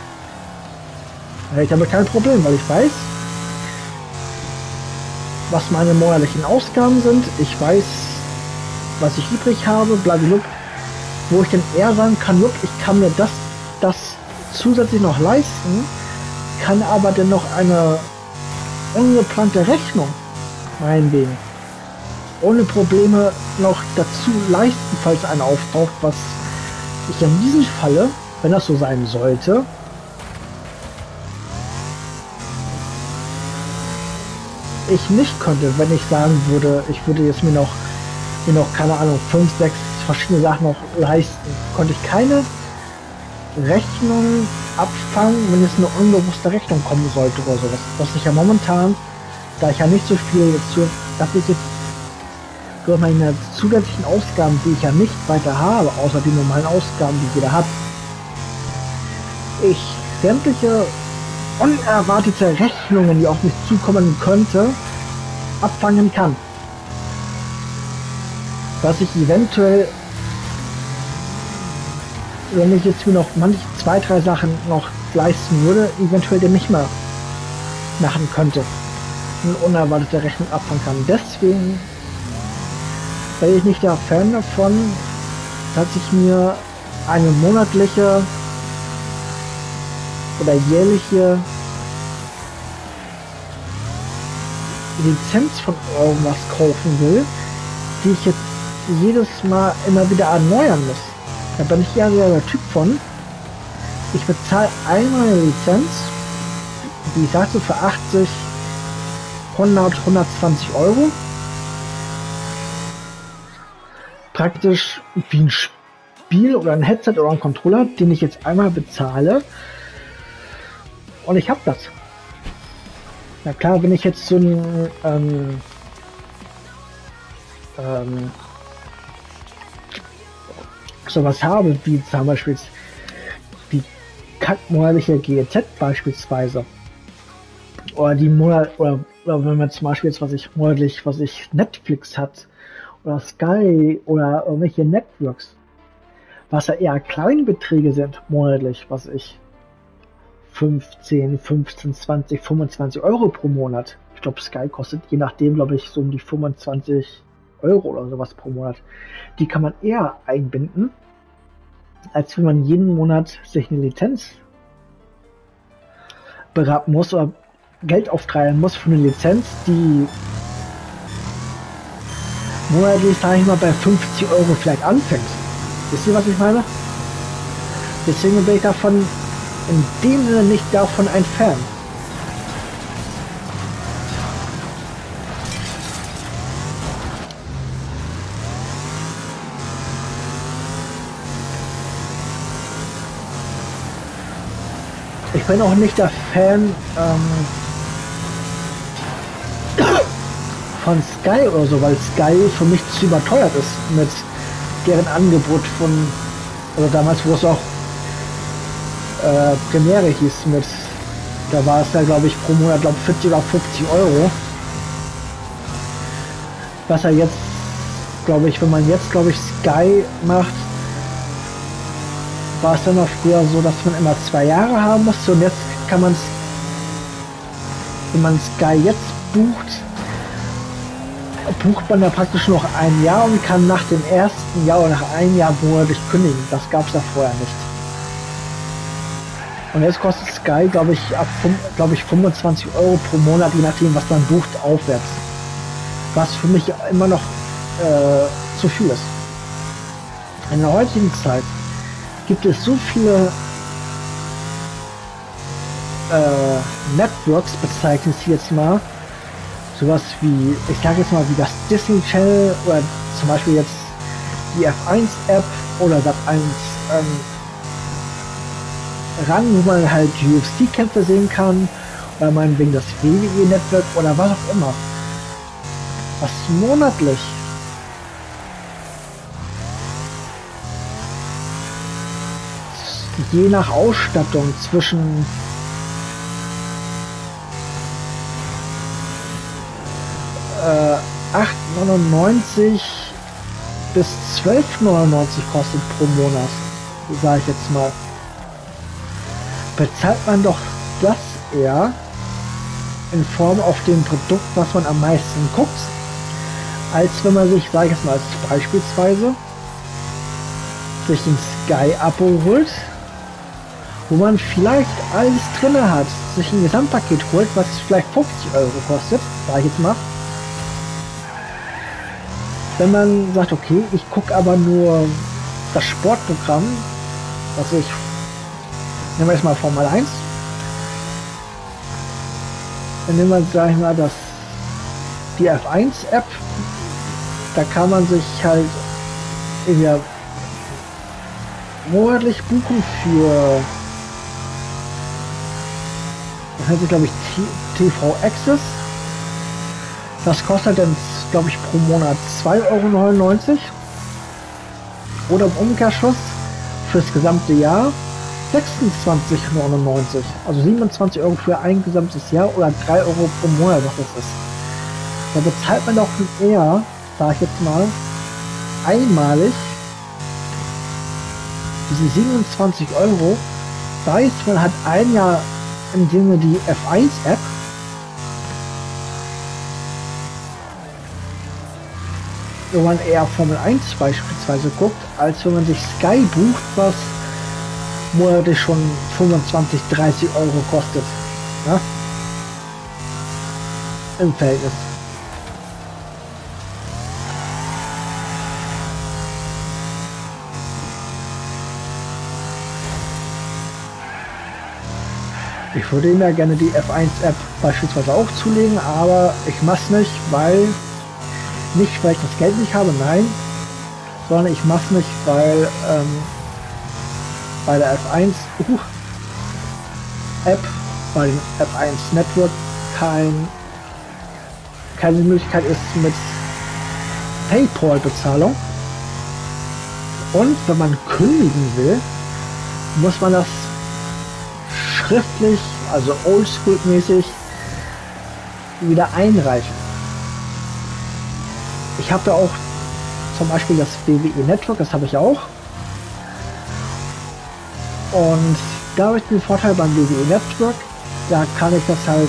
Ich habe kein Problem, weil ich weiß, was meine monatlichen Ausgaben sind. Ich weiß, was ich übrig habe, blablabla, wo ich dann eher sagen kann, look, ich kann mir das, das zusätzlich noch leisten, kann aber dann noch eine ungeplante Rechnung, meinetwegen, ohne Probleme noch dazu leisten, falls einer auftaucht, was ich in diesem Falle, wenn das so sein sollte, ich nicht könnte, wenn ich sagen würde, ich würde jetzt mir noch, mir noch, keine Ahnung, fünf, sechs verschiedene Sachen noch leisten, konnte ich keine Rechnung abfangen, wenn jetzt eine unbewusste Rechnung kommen sollte oder sowas. Was ich ja momentan, da ich ja nicht so viel jetzt zu, dass ich jetzt durch meine zusätzlichen Ausgaben, die ich ja nicht weiter habe, außer die normalen Ausgaben, die jeder hat, ich sämtliche unerwartete Rechnungen, die auf mich zukommen könnte, abfangen kann. Was ich eventuell, wenn ich jetzt mir noch manche zwei, drei Sachen noch leisten würde, eventuell dann nicht mehr machen könnte. Eine unerwartete Rechnung abfangen kann. Deswegen bin ich nicht der Fan davon, dass ich mir eine monatliche oder jährliche Lizenz von irgendwas kaufen will, die ich jetzt jedes Mal immer wieder erneuern muss. Da bin ich ja der Typ von, ich bezahle einmal eine Lizenz, wie ich sagte, für achtzig, hundert, hundertzwanzig Euro. Praktisch wie ein Spiel oder ein Headset oder ein Controller, den ich jetzt einmal bezahle. Und ich habe das. Na klar, wenn ich jetzt so ein ähm, ähm, sowas habe, wie zum Beispiel die kackmonatliche G E Z beispielsweise, oder die Monat oder, oder wenn man zum Beispiel jetzt was ich monatlich, was ich Netflix hat oder Sky oder irgendwelche Networks, was ja eher Kleinbeträge sind monatlich, was ich fünfzehn, fünfzehn, zwanzig, fünfundzwanzig Euro pro Monat. Ich glaube, Sky kostet je nachdem, glaube ich, so um die fünfundzwanzig Euro oder sowas pro Monat. Die kann man eher einbinden, als wenn man jeden Monat sich eine Lizenz beraten muss oder Geld auftreiben muss für eine Lizenz, die monatlich, sage ich mal, bei fünfzig Euro vielleicht anfängt. Wisst ihr, was ich meine? Deswegen bin ich davon in dem Sinne nicht davon ein Fan. Ich bin auch nicht der Fan ähm, von Sky oder so, weil Sky für mich zu überteuert ist mit deren Angebot von, also damals, wo es auch äh, Premiere hieß mit, da war es ja, glaube ich, pro Monat, glaube vierzig oder fünfzig Euro. Was er jetzt, glaube ich, wenn man jetzt, glaube ich, Sky macht, war es dann noch früher so, dass man immer zwei Jahre haben musste und jetzt kann man es, wenn man Sky jetzt bucht, bucht man ja praktisch noch ein Jahr und kann nach dem ersten Jahr oder nach einem Jahr monatlich kündigen. Das gab es ja vorher nicht. Und jetzt kostet Sky, glaube ich, ab glaube ich fünfundzwanzig Euro pro Monat, je nachdem, was man bucht, aufwärts. Was für mich immer noch äh, zu viel ist. In der heutigen Zeit gibt es so viele äh, Networks, bezeichne ich jetzt mal, sowas wie, ich sage jetzt mal, wie das Disney Channel oder zum Beispiel jetzt die F eins App oder Sat eins ähm, Rang, wo man halt U F C-Kämpfe sehen kann, oder meinetwegen das W W E-Network oder was auch immer. Was monatlich je nach Ausstattung zwischen äh, acht neunundneunzig bis zwölf neunundneunzig kostet pro Monat, sage ich jetzt mal. Bezahlt man doch das eher in Form auf dem Produkt, was man am meisten guckt, als wenn man sich, sage ich jetzt mal als beispielsweise, sich ein Sky-Abo holt, wo man vielleicht alles drin hat, sich ein Gesamtpaket holt, was vielleicht fünfzig Euro kostet, sage ich jetzt mal. Wenn man sagt, okay, ich gucke aber nur das Sportprogramm, was ich, nehmen wir jetzt mal Formel eins, dann nehmen wir, sag ich mal, das, die F eins App, da kann man sich halt in der monatlich buchen für, das nennt sich, glaube ich, T V Access. Das kostet dann, glaube ich, pro Monat zwei Euro neunundneunzig. Oder im Umkehrschluss fürs gesamte Jahr sechsundzwanzig neunundneunzig. Also siebenundzwanzig Euro für ein gesamtes Jahr oder drei Euro pro Monat, was das ist. Da bezahlt man doch eher, sage ich jetzt mal, einmalig diese siebenundzwanzig Euro, weiß man hat ein Jahr in Sinne die F eins App, wenn man eher Formel eins beispielsweise guckt, als wenn man sich Sky bucht, was monatlich schon fünfundzwanzig, dreißig Euro kostet. Ja? Im Verhältnis. Ich würde ihm ja gerne die F eins App beispielsweise auch zulegen, aber ich mache es nicht, weil nicht, weil ich das Geld nicht habe, nein, sondern ich mache es nicht, weil ähm, bei der F eins uh, App, bei dem F eins Network kein, keine Möglichkeit ist mit PayPal-Bezahlung. Und wenn man kündigen will, muss man das schriftlich, also oldschool-mäßig, wieder einreichen. Ich habe ja auch zum Beispiel das W W E Network, das habe ich auch. Und da habe ich den Vorteil beim W W E Network, da kann ich das halt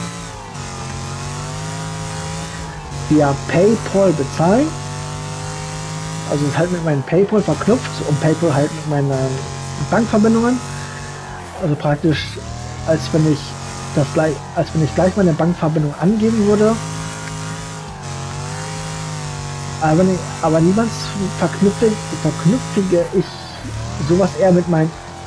via PayPal bezahlen. Also ist halt mit meinem PayPal verknüpft und PayPal halt mit meinen Bankverbindungen. Also praktisch, als wenn ich das gleich, als wenn ich gleich meine Bankverbindung angeben würde. Aber, nicht, aber niemals verknüpfe, verknüpfige ich sowas eher mit meinem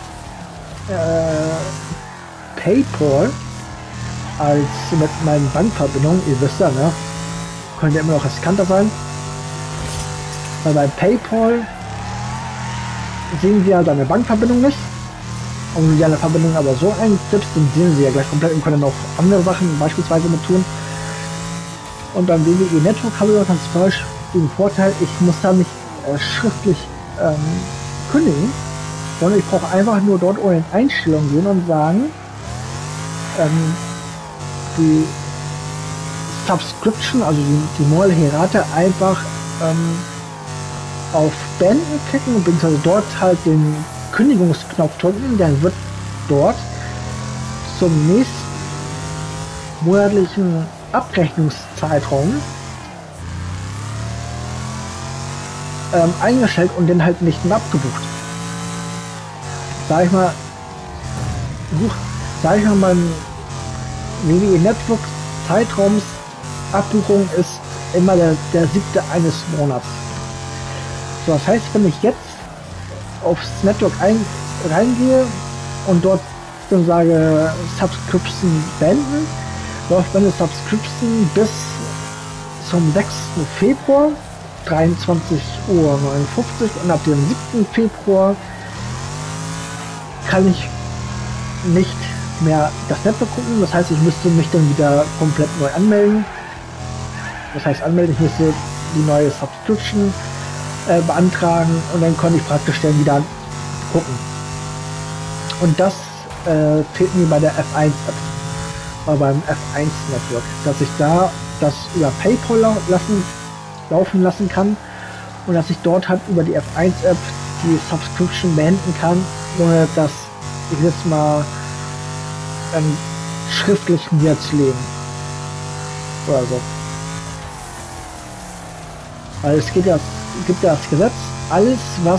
äh, PayPal als mit meinen Bankverbindungen. Ihr wisst ja, ne? Könnte ja immer noch riskanter sein. Weil bei PayPal sehen Sie ja deine Bankverbindung nicht. Und wenn du deine Verbindung aber so eintippst, dann sehen Sie ja gleich komplett und können auch andere Sachen beispielsweise mit tun. Und beim W W E Network habe ich auch ganz falsch den Vorteil, ich muss da nicht äh, schriftlich ähm, kündigen, sondern ich brauche einfach nur dort ohne Einstellungen gehen und sagen, ähm, die Subscription, also die, die monatliche Rate einfach ähm, auf Beenden klicken und beziehungsweise dort halt den Kündigungsknopf drücken, dann wird dort zum nächsten monatlichen Abrechnungszeitraum ähm, eingestellt und dann halt nicht mehr abgebucht. Sag ich mal, sag ich mal, mein W W E Network Zeitraums Abbuchung ist immer der, der siebte eines Monats. So, das heißt, wenn ich jetzt aufs Network ein, reingehe und dort dann sage Subscription beenden, läuft meine Subscription bis zum sechsten Februar dreiundzwanzig Uhr neunundfünfzig und ab dem siebten Februar kann ich nicht mehr das Network gucken. Das heißt, ich müsste mich dann wieder komplett neu anmelden. Das heißt, anmelden, ich müsste die neue Subscription äh, beantragen und dann konnte ich praktisch dann wieder gucken. Und das äh, fehlt mir bei der F eins App, oder beim F eins Network, dass ich da das über PayPal lau lassen, laufen lassen kann und dass ich dort halt über die F eins App die Subscription beenden kann, ohne dass ich jetzt mal ähm, schriftlich niederzulegen oder so. Weil es geht ja, gibt ja das Gesetz, alles was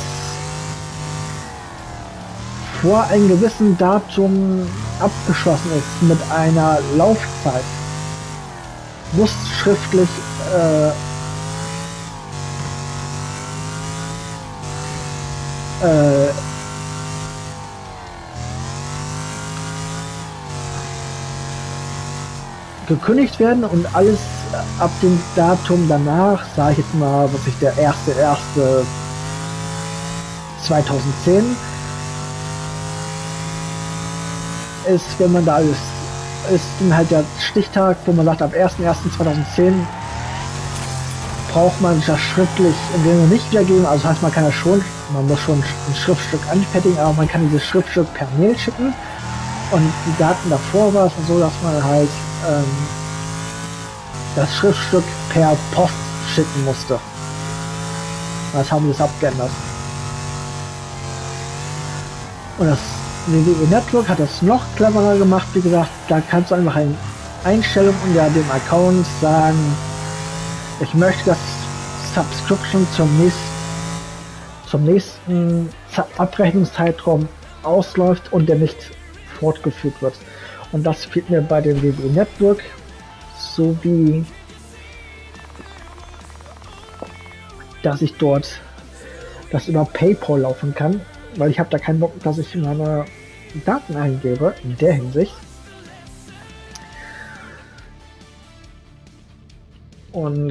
vor einem gewissen Datum abgeschlossen ist mit einer Laufzeit, muss schriftlich äh, äh, gekündigt werden und alles ab dem Datum danach, sage ich jetzt mal, was ich der erste erste zweitausendzehn ist, wenn man da alles ist, dann halt der Stichtag, wo man sagt, ab ersten ersten zweitausendzehn braucht man das schriftlich in dem Sinne nicht wiedergeben, also das heißt, man kann das schon, man muss schon ein Schriftstück anfertigen, aber man kann dieses Schriftstück per Mail schicken und die Daten davor war es so, dass man halt ähm, das Schriftstück per Post schicken musste. Das haben wir jetzt abgeändert. Und das W W E Network hat das noch cleverer gemacht, wie gesagt, da kannst du einfach eine Einstellung unter dem Account sagen, ich möchte, dass Subscription zum nächsten, zum nächsten Abrechnungszeitraum ausläuft und der nicht fortgeführt wird. Und das fehlt mir bei dem W W E Network, sowie dass ich dort das über PayPal laufen kann, weil ich habe da keinen Bock, dass ich meine Daten eingebe in der Hinsicht. Und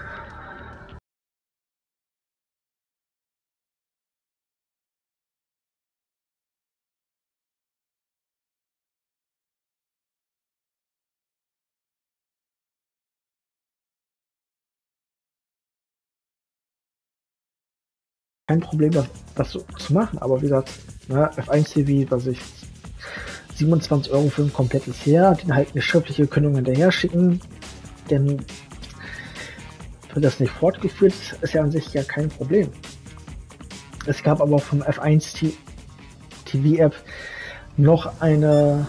kein Problem, das, das so zu machen, aber wie gesagt, ne, F eins T V, was ich siebenundzwanzig Euro für ein komplettes Jahr, den halt eine schriftliche Kündigung hinterher schicken, denn wird das nicht fortgeführt, ist ja an sich ja kein Problem. Es gab aber vom F eins T V App noch eine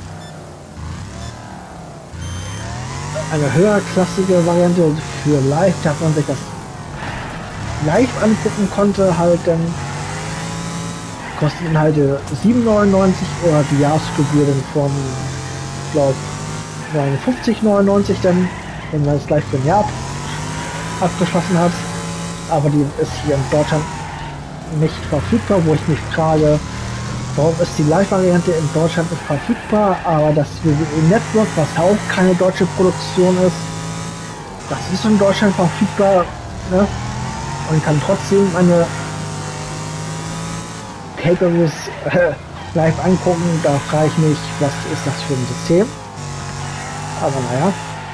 eine höherklassige Variante für Live, da man sich das live angucken konnte, halt dann kosten halt sieben neunundneunzig oder die Jahresgebühr dann von, glaube neunundfünfzig neunundneunzig dann, wenn man es gleich für ein Jahr abgeschlossen hat. Aber die ist hier in Deutschland nicht verfügbar, wo ich mich frage, warum ist die Live-Variante in Deutschland nicht verfügbar, aber das W W E Network, was auch keine deutsche Produktion ist, das ist in Deutschland verfügbar, ne? Und kann trotzdem meine Pay-Per-Views äh, live angucken. Da frage ich mich, was ist das für ein System? Aber naja.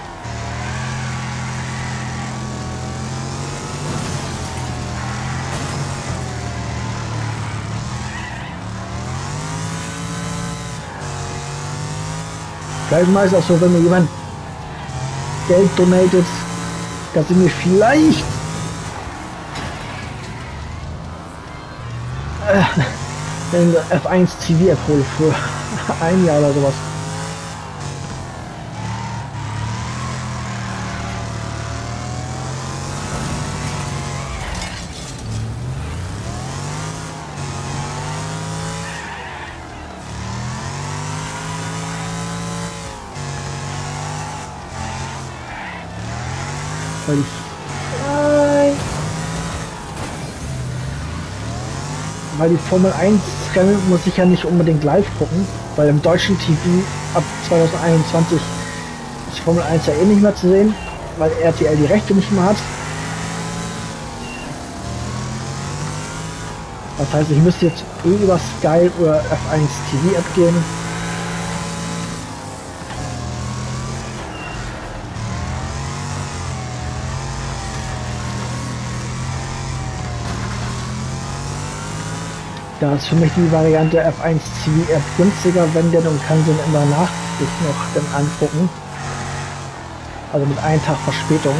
Vielleicht mal ist auch so, wenn mir jemand Geld donatet, dass ich mir vielleicht den F eins T V abhole für ein Jahr oder sowas. Weil ich Weil die Formel eins Rennen muss ich ja nicht unbedingt live gucken, weil im deutschen T V ab zwanzig einundzwanzig ist Formel eins ja eh nicht mehr zu sehen, weil R T L die Rechte nicht mehr hat. Das heißt, ich müsste jetzt eh über Sky oder F eins T V App gehen. Da ist für mich die Variante F eins T V App günstiger, wenn denn, und kann sie dann immer nachträglich noch dann angucken. Also mit einem Tag Verspätung.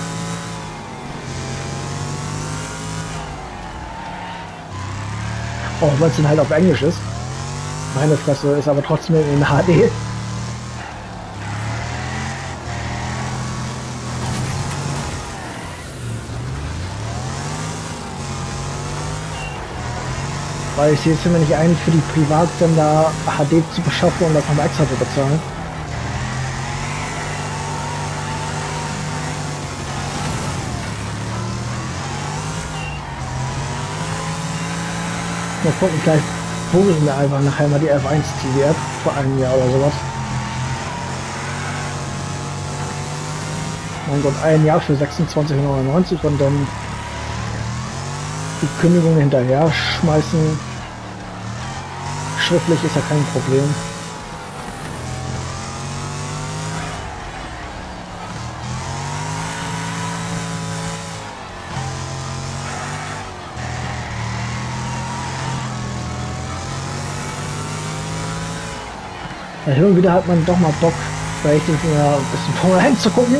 Auch weil es dann halt auf Englisch ist. Meine Fresse, ist aber trotzdem in H D. Weil ich sehe es mir nicht ein, für die Privatsender H D zu beschaffen und das nochmal extra zu bezahlen. Mal gucken, vielleicht hole ich mir einfach nachher mal die F eins T V App vor einem Jahr oder sowas. Mein Gott, ein Jahr für sechsundzwanzig neunundneunzig und dann die Kündigung hinterher schmeißen. Schriftlich ist ja kein Problem. Ja, hin und wieder hat man doch mal Bock, vielleicht mir ein bisschen Formel eins zu gucken.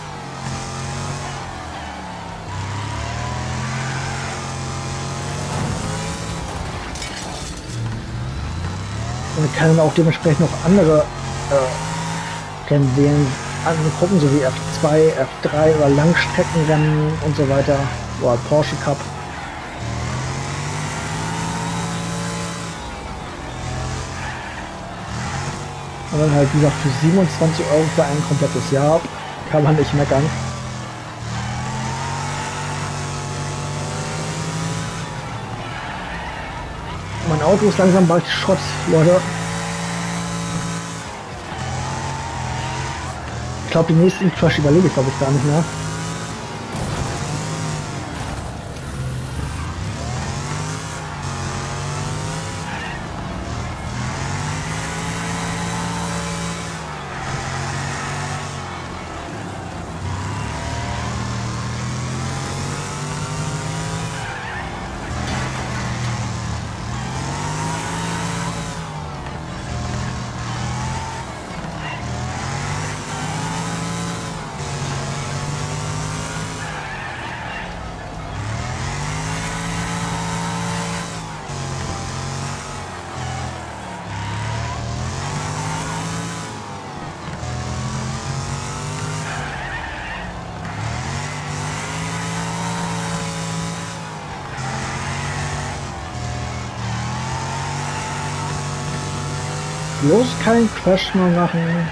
Und kann dann auch dementsprechend noch andere äh, Rennen sehen, angucken, so wie F zwei, F drei oder Langstreckenrennen und so weiter. Oder Porsche Cup. Und dann halt, wie gesagt, für siebenundzwanzig Euro für ein komplettes Jahr kann man nicht meckern. Mein Auto ist langsam bald Schrott, Leute. Ich glaube, die nächsten Crash überlebe ich, glaube ich, gar nicht mehr. Bloß kein Crash mehr machen.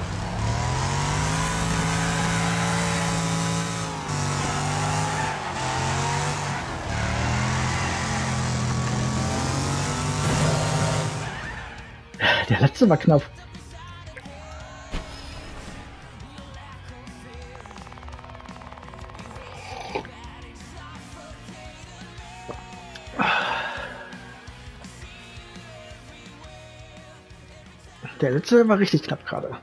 Der letzte war knapp. Der letzte war richtig knapp gerade.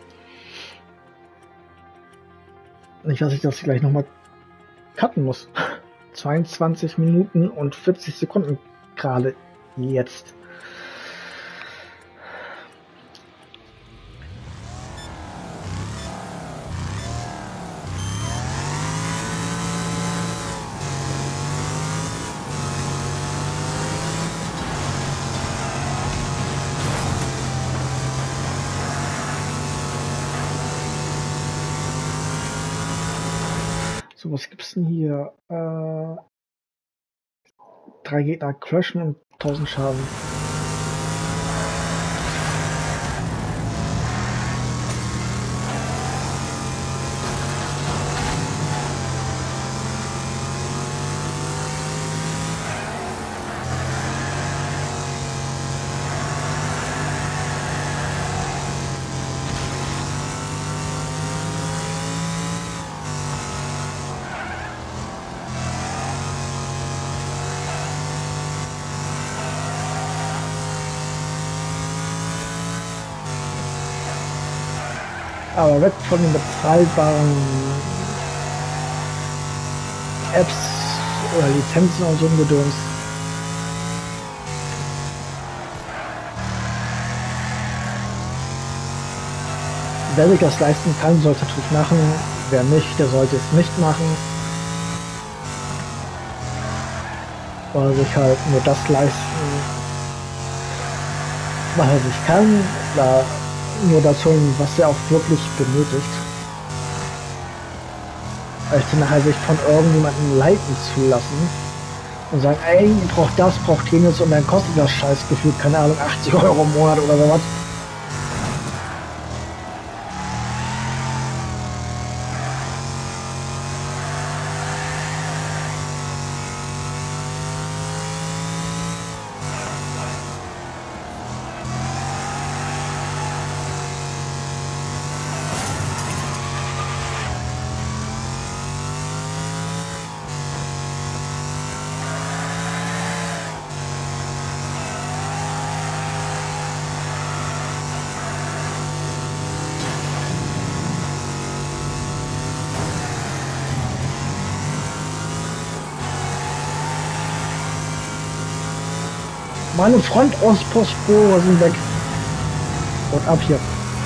Nicht, dass ich das gleich nochmal cutten muss. zweiundzwanzig Minuten und vierzig Sekunden gerade jetzt. So, was gibt's denn hier? Äh, drei Gegner crashen und tausend Schaden. Aber weg von den bezahlbaren Apps oder Lizenzen und so ein Gedöns. Wer sich das leisten kann, sollte es natürlich machen. Wer nicht, der sollte es nicht machen. Weil sich halt nur das leisten, was er sich kann. Da nur das holen, was er auch wirklich benötigt. Als dann nachher sich von irgendjemandem leiten zu lassen und sagen, ey, ihr braucht das, braucht jenes und dann kostet das Scheiß gefühlt, keine Ahnung, achtzig Euro im Monat oder sowas. Meine Frontauspuffrohre sind weg. Und ab hier.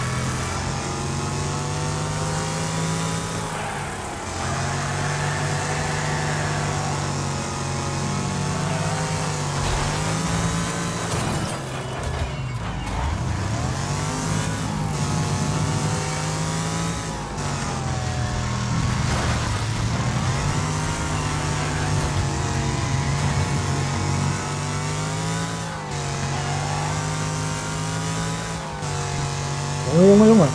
Junge, Junge, Junge.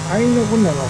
Eine Runde noch.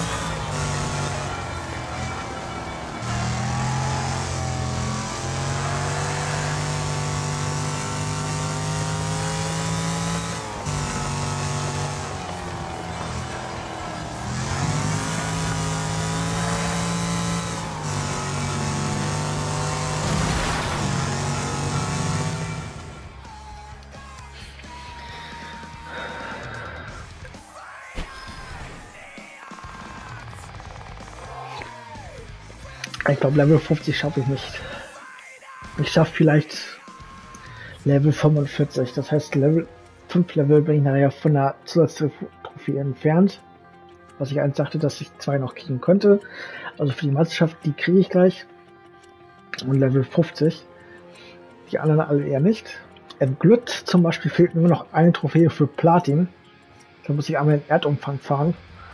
Ich glaube, Level fünfzig schaffe ich nicht. Ich schaffe vielleicht Level fünfundvierzig. Das heißt, Level fünf Level bin ich nachher von der Zusatztrophäe entfernt. Was ich eins sagte, dass ich zwei noch kriegen könnte. Also für die Meisterschaft, die kriege ich gleich. Und Level fünfzig. Die anderen alle eher nicht. In Glütt zum Beispiel fehlt mir nur noch eine Trophäe für Platin. Da muss ich einmal in Erdumfang fahren.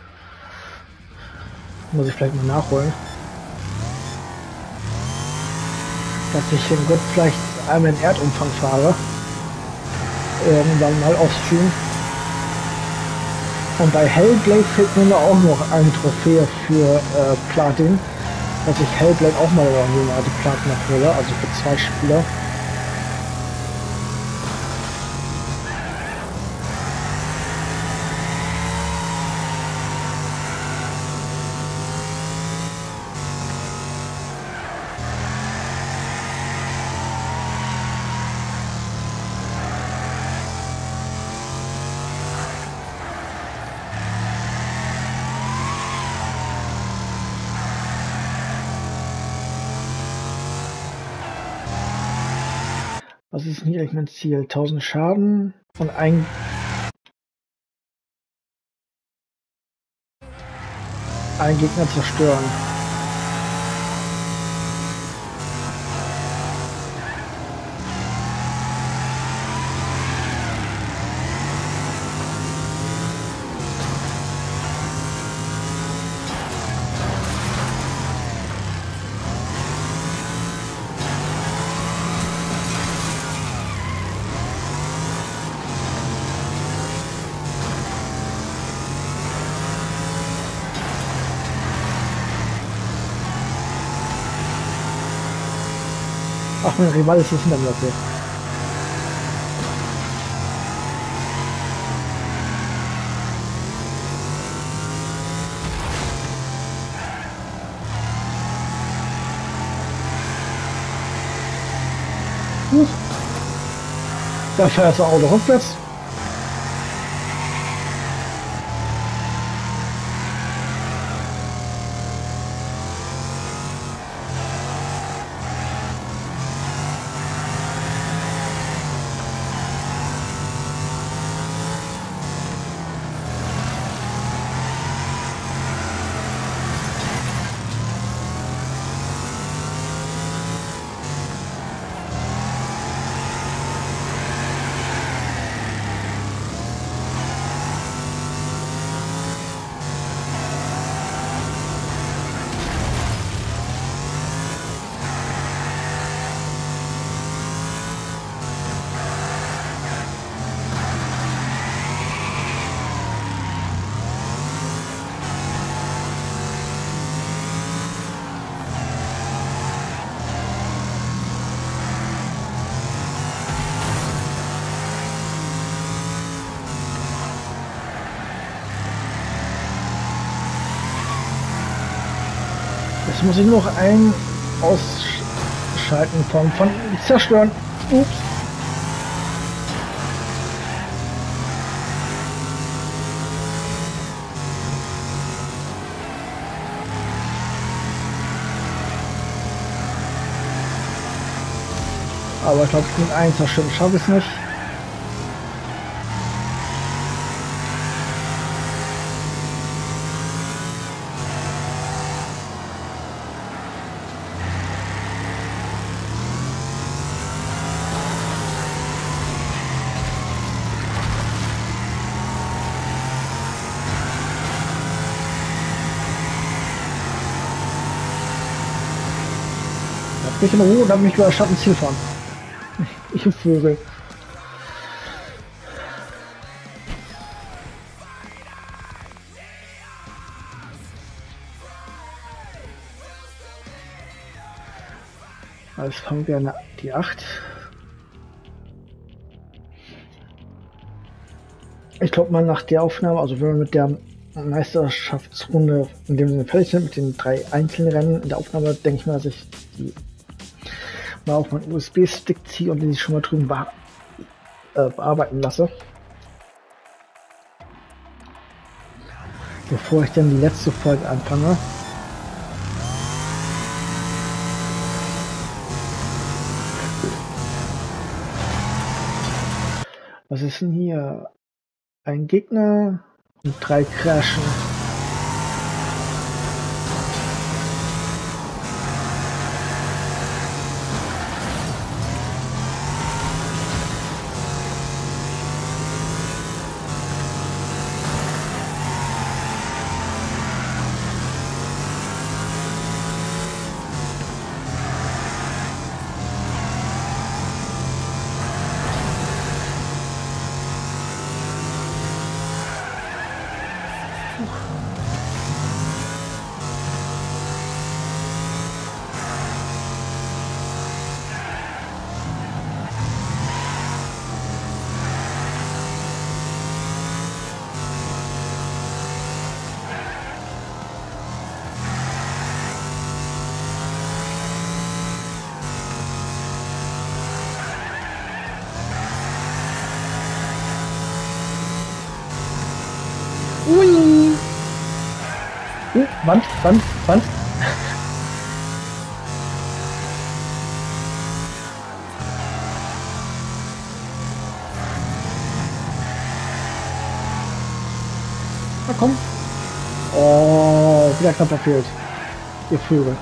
Muss ich vielleicht mal nachholen. Dass ich in Gott vielleicht einmal in Erdumfang fahre. Irgendwann mal offstream. Und bei Hellblade fehlt mir auch noch eine Trophäe für äh, Platin. Dass ich Hellblade auch mal irgendwie mal die Platin abhole, also für zwei Spieler. Was ist nicht eigentlich mein Ziel? tausend Schaden und ein einen Gegner zerstören. Ach, mein Rival ist jetzt hinter mir, okay. Huch. Da fährt das Auto rückwärts. Jetzt muss ich nur noch einen ausschalten von, von zerstören. Ups. Aber ich glaube, mit einem zerstören schaffe ich es nicht. Mich in Ruhe und dann mich über das Schattenziel fahren. Ich Vögel. Also fangen wir an die acht. Ich glaube mal nach der Aufnahme, also wenn wir mit der Meisterschaftsrunde in dem Sinne fertig sind, mit den drei einzelnen Rennen in der Aufnahme, denke ich mal, dass ich die mal auf meinen U S B-Stick ziehe und die schon mal drüben be äh, bearbeiten lasse. Bevor ich dann die letzte Folge anfange. Was ist denn hier? Ein Gegner und drei Crashen. Ui! Uh, Wand, Wand, Wand. Na komm. Oh, wieder knapp verfehlt. Ihr Vögel.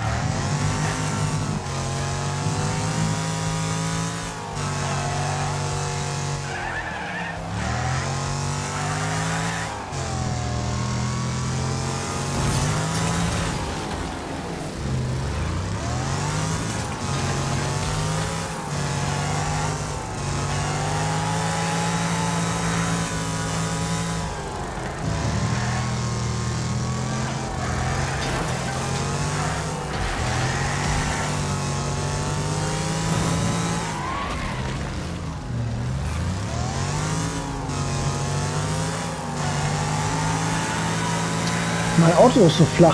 Mein Auto ist so flach.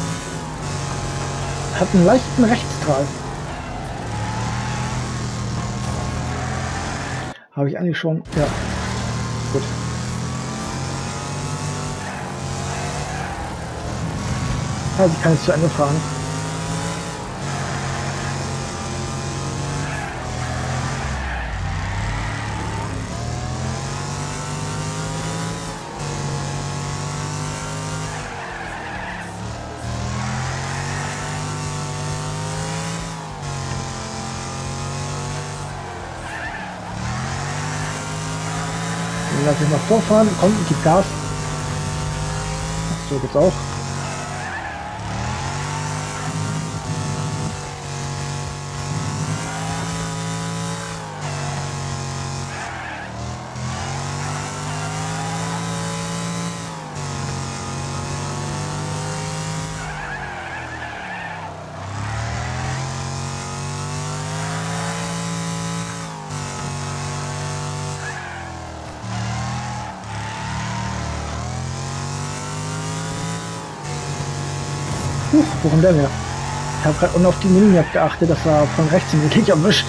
Hat einen leichten Rechtsdrall. Habe ich eigentlich schon. Ja. Gut. Also ich kann jetzt zu Ende fahren. Lass ich mal vorfahren, kommt und gibt Gas. So geht's auch. Huch, wo kommt der her? Ich habe gerade unten auf die Minijagd geachtet, dass er von rechts im Weg erwischt.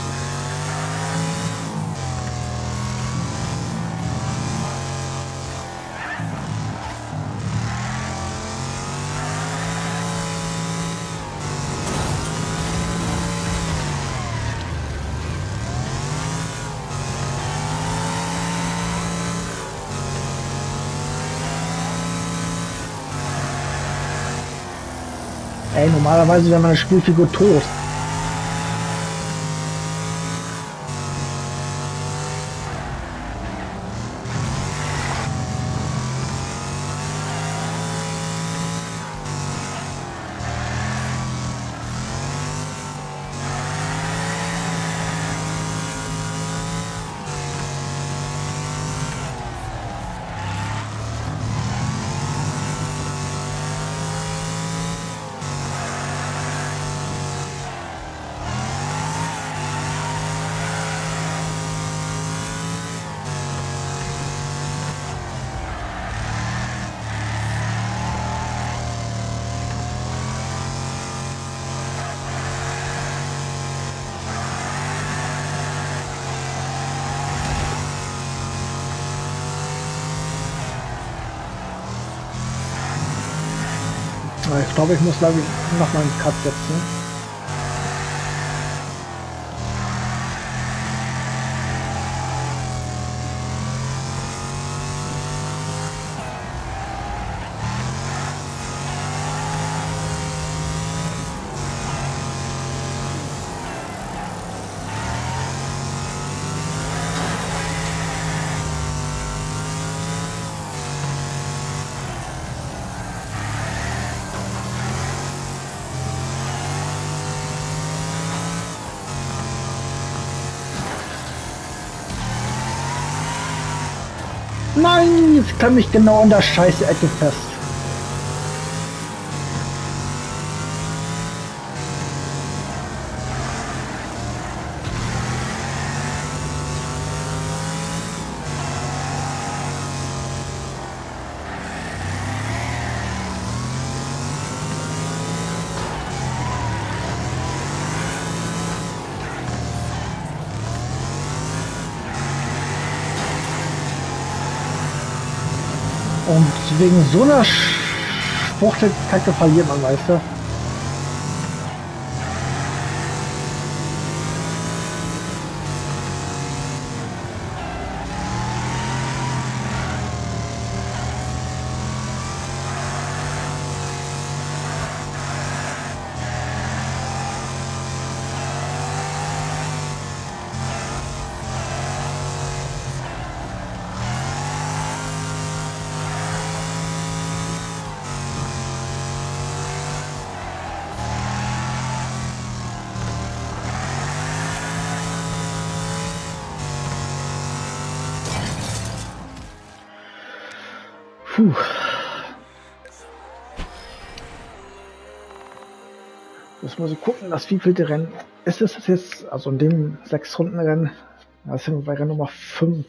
Ey, normalerweise wäre meine Spielfigur tot. Ich glaube, ich muss, glaube ich, noch mal einen Cut setzen. Nein, jetzt kann mich genau in der scheiße Ecke fest. Und wegen so einer Spruchkacke verliert man, weißt du? Puh. Jetzt muss ich gucken, das wievielte Rennen ist es jetzt, also in dem sechs Runden Rennen, da sind wir bei Rennen Nummer fünf.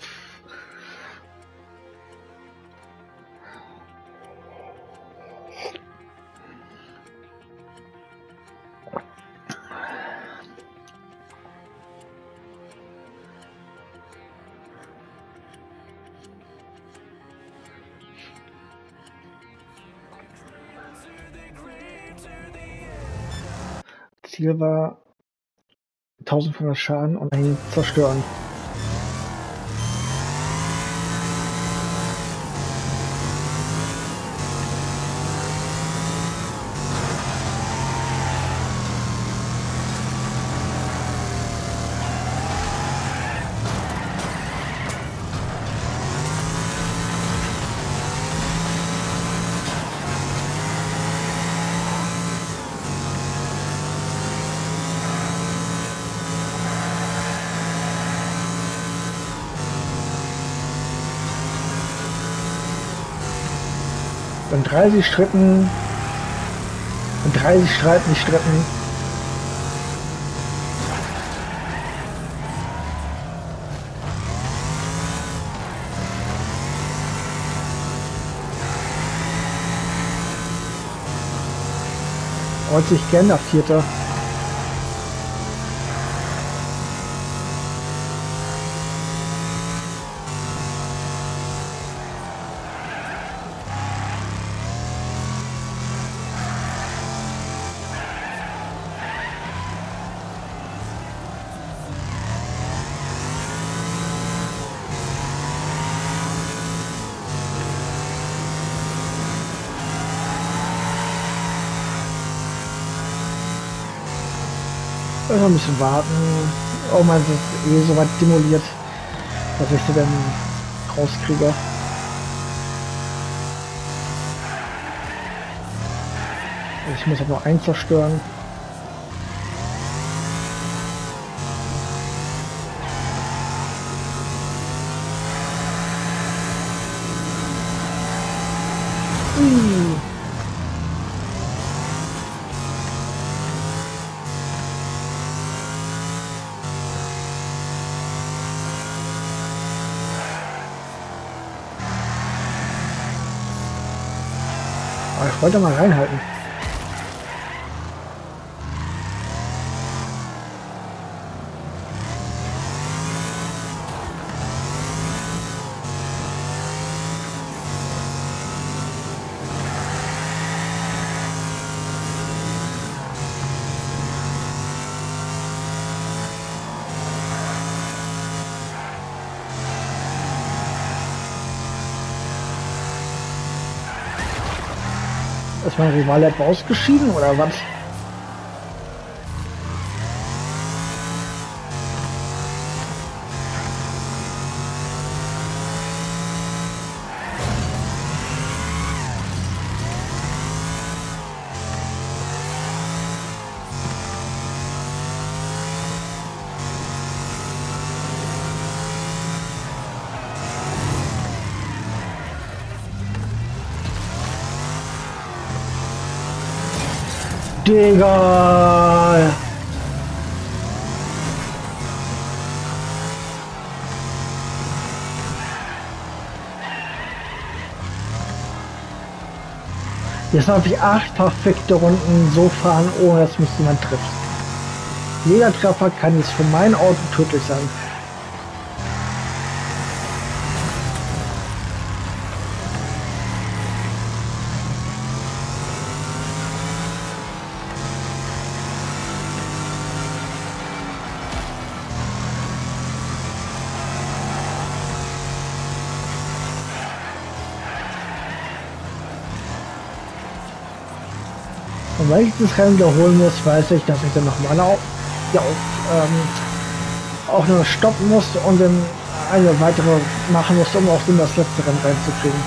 Ziel war eintausendfünfhundert Schaden und einen zerstören. In dreißig Schritten, in dreißig Streiten, nicht Schritten. Und sich gerne Vierter. Noch ein bisschen warten. Oh mein, das ist eh so weit demoliert, dass ich sie dann rauskriege. Ich muss aber noch einen zerstören. Ui. Ich wollte mal reinhalten. Ist mein Rivale ausgeschieden oder was? Digga! Jetzt habe ich acht perfekte Runden so fahren, ohne dass mich jemand trifft. Jeder Treffer kann jetzt für mein Auto tödlich sein. Und weil ich das Rennen wiederholen muss, weiß ich, dass ich dann nochmal auch, ja, auch, ähm, auch nur stoppen musste und dann eine weitere machen musste, um auch in das letzte Rennen reinzukriegen.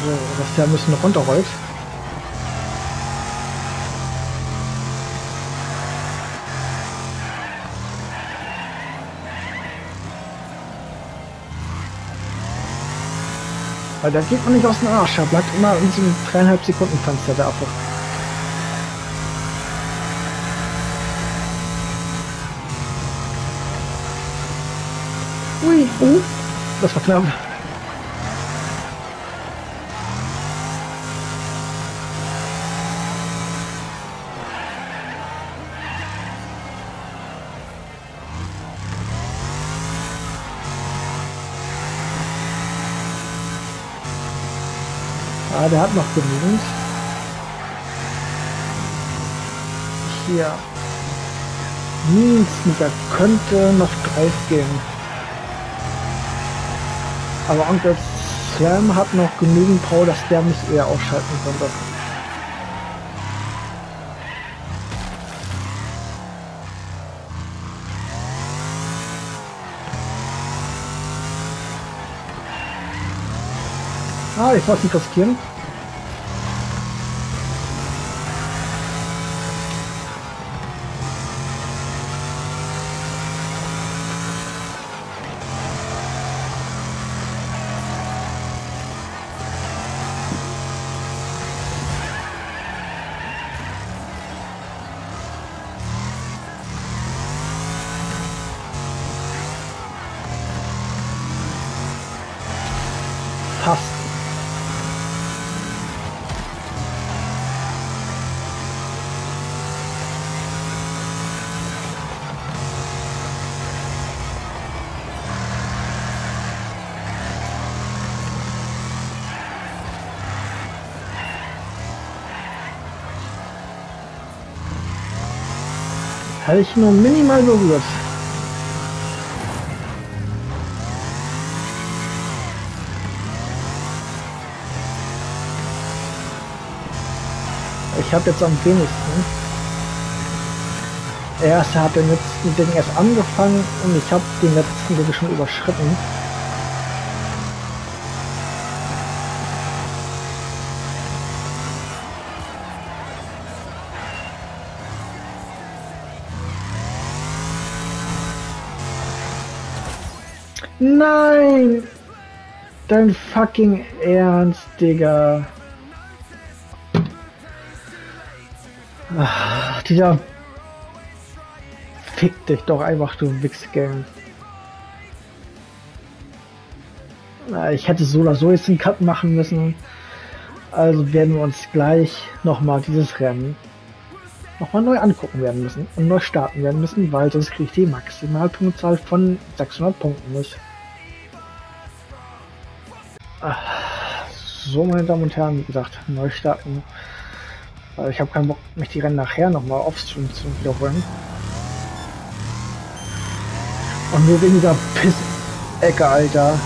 so, dass der ein bisschen runterrollt. Weil da geht man nicht aus dem Arsch, er bleibt immer in diesem dreieinhalb Sekunden Fenster der Affe. Ui, uh, das war knapp. Ah, der hat noch genügend. Hier. Minensneaker könnte noch Dreif gehen. Aber Onkel Slam hat noch genügend Power, dass der mich eher ausschalten könnte. Ah, ich wollte nicht riskieren. Passt. Habe ich nur minimal berührt. Ich habe jetzt am wenigsten. Erst hat den letzten Ding erst angefangen und ich habe den letzten Ding schon überschritten. Nein! Dein fucking Ernst, Digga. Ach, dieser... Fick dich doch einfach, du Wichsgame. Ich hätte so oder so jetzt einen Cut machen müssen. Also werden wir uns gleich nochmal dieses Rennen nochmal neu angucken werden müssen und neu starten werden müssen, weil sonst kriege ich die Maximalpunktzahl von sechshundert Punkten nicht. So, meine Damen und Herren, wie gesagt, neu starten. Weil ich habe keinen Bock, mich die Rennen nachher nochmal offstream zu wiederholen. Und nur wegen dieser Piss-Ecke, Alter.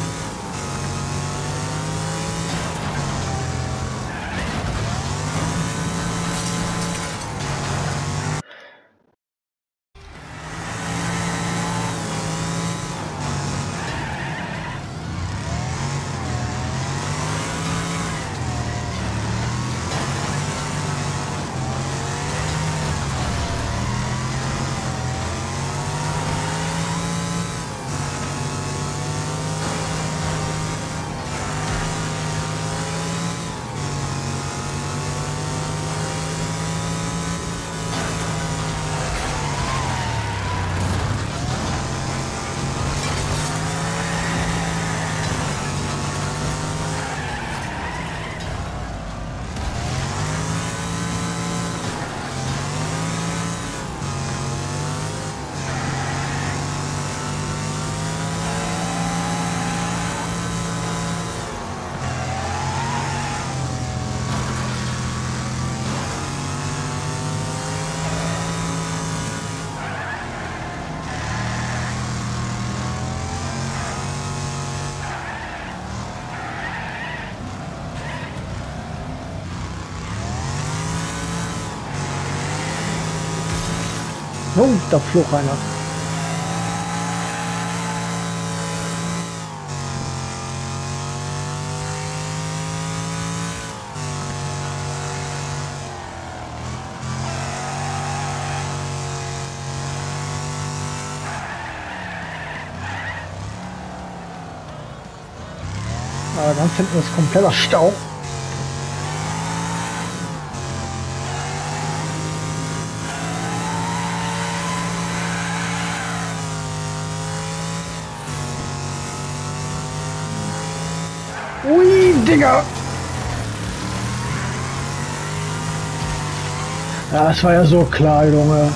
Oh, da flog einer. Aber ganz hinten ist kompletter Stau. Ui, Digga! Ja, das war ja so klar, Junge.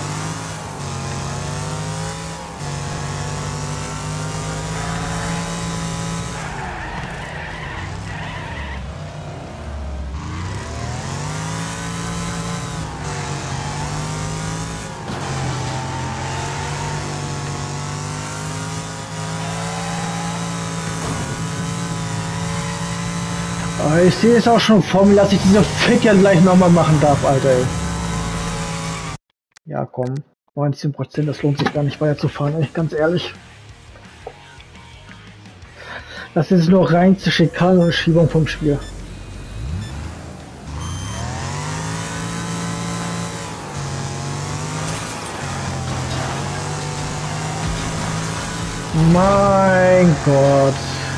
Ich sehe es auch schon vor mir, dass ich diese Ficker gleich nochmal machen darf, Alter. Ey. Ja, komm. neunzehn Prozent, das lohnt sich gar nicht weiterzufahren, echt ganz ehrlich. Das ist nur rein zur Schikane und Schiebung vom Spiel. Mein Gott.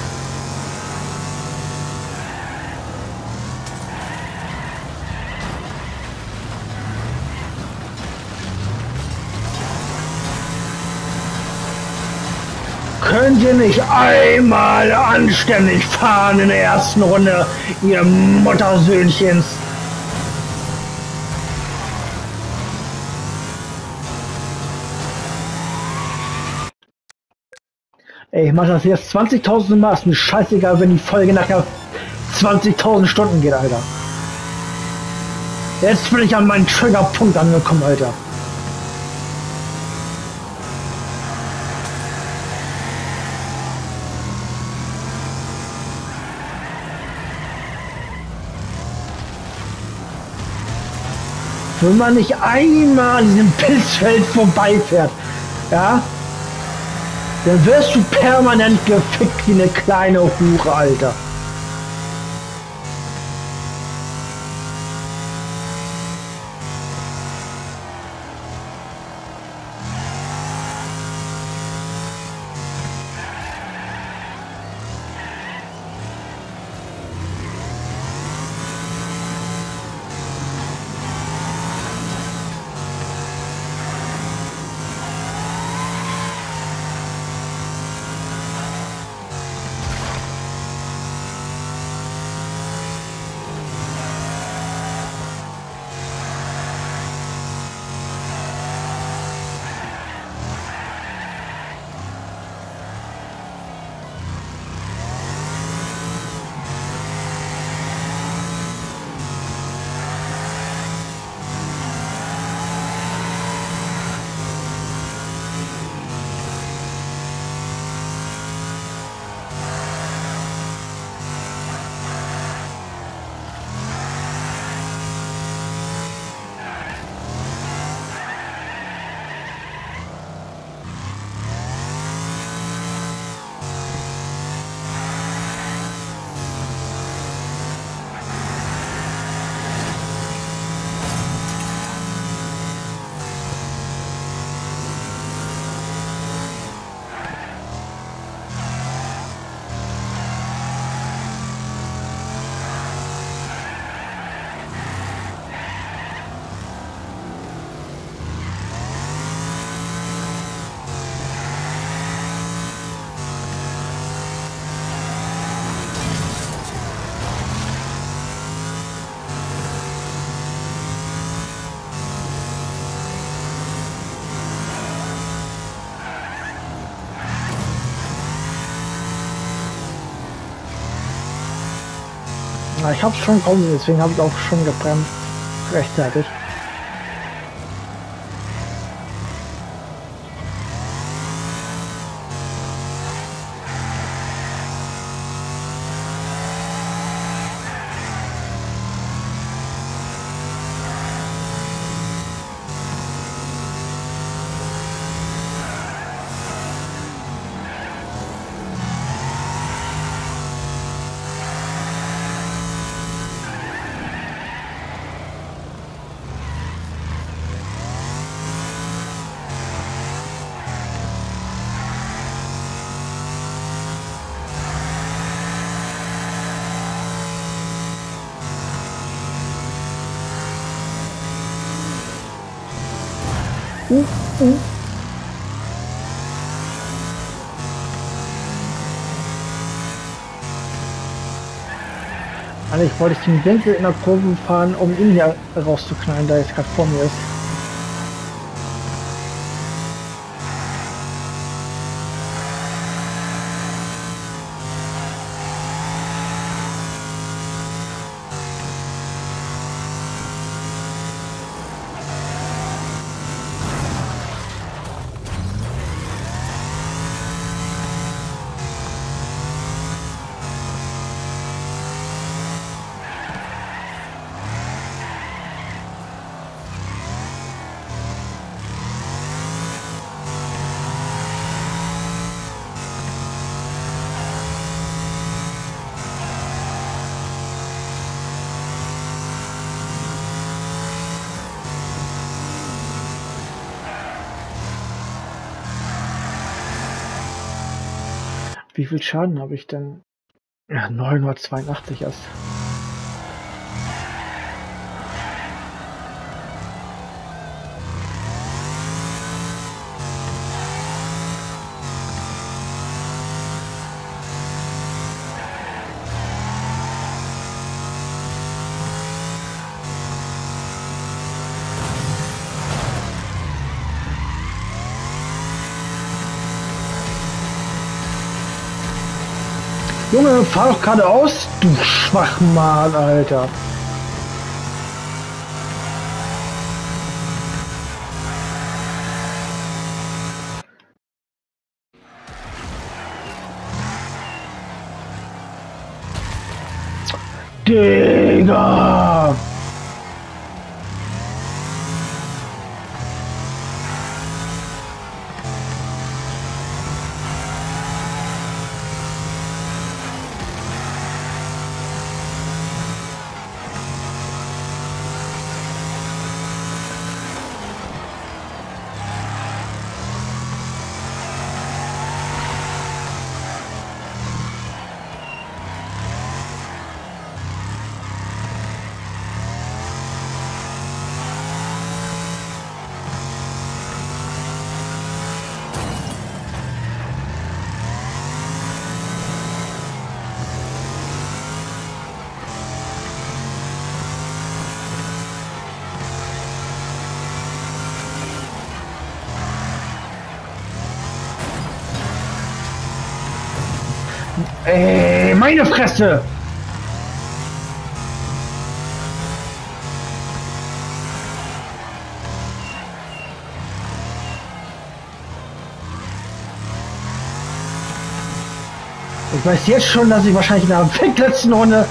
Könnt ihr nicht einmal anständig fahren in der ersten Runde, ihr Muttersöhnchens? Ey, ich mach das jetzt zwanzigtausend Mal, ist mir scheißegal, wenn die Folge nachher zwanzigtausend Stunden geht, Alter. Jetzt bin ich an meinen Triggerpunkt angekommen, Alter. Wenn man nicht einmal an diesem Pilzfeld vorbeifährt, ja, dann wirst du permanent gefickt wie eine kleine Hure, Alter. Na, ich hab's schon kommen, deswegen habe ich auch schon gebremst. Rechtzeitig. Mhm. Eigentlich wollte ich den Winkel in der Kurve fahren, um ihn hier rauszuknallen, da jetzt gerade vor mir ist. Wie viel Schaden habe ich denn? Ja, neunhundertzweiundachtzig erst. Junge, fahr doch geradeaus, du Schwachmal, Alter. Digga! Ey, meine Fresse! Ich weiß jetzt schon, dass ich wahrscheinlich in der letzten Runde...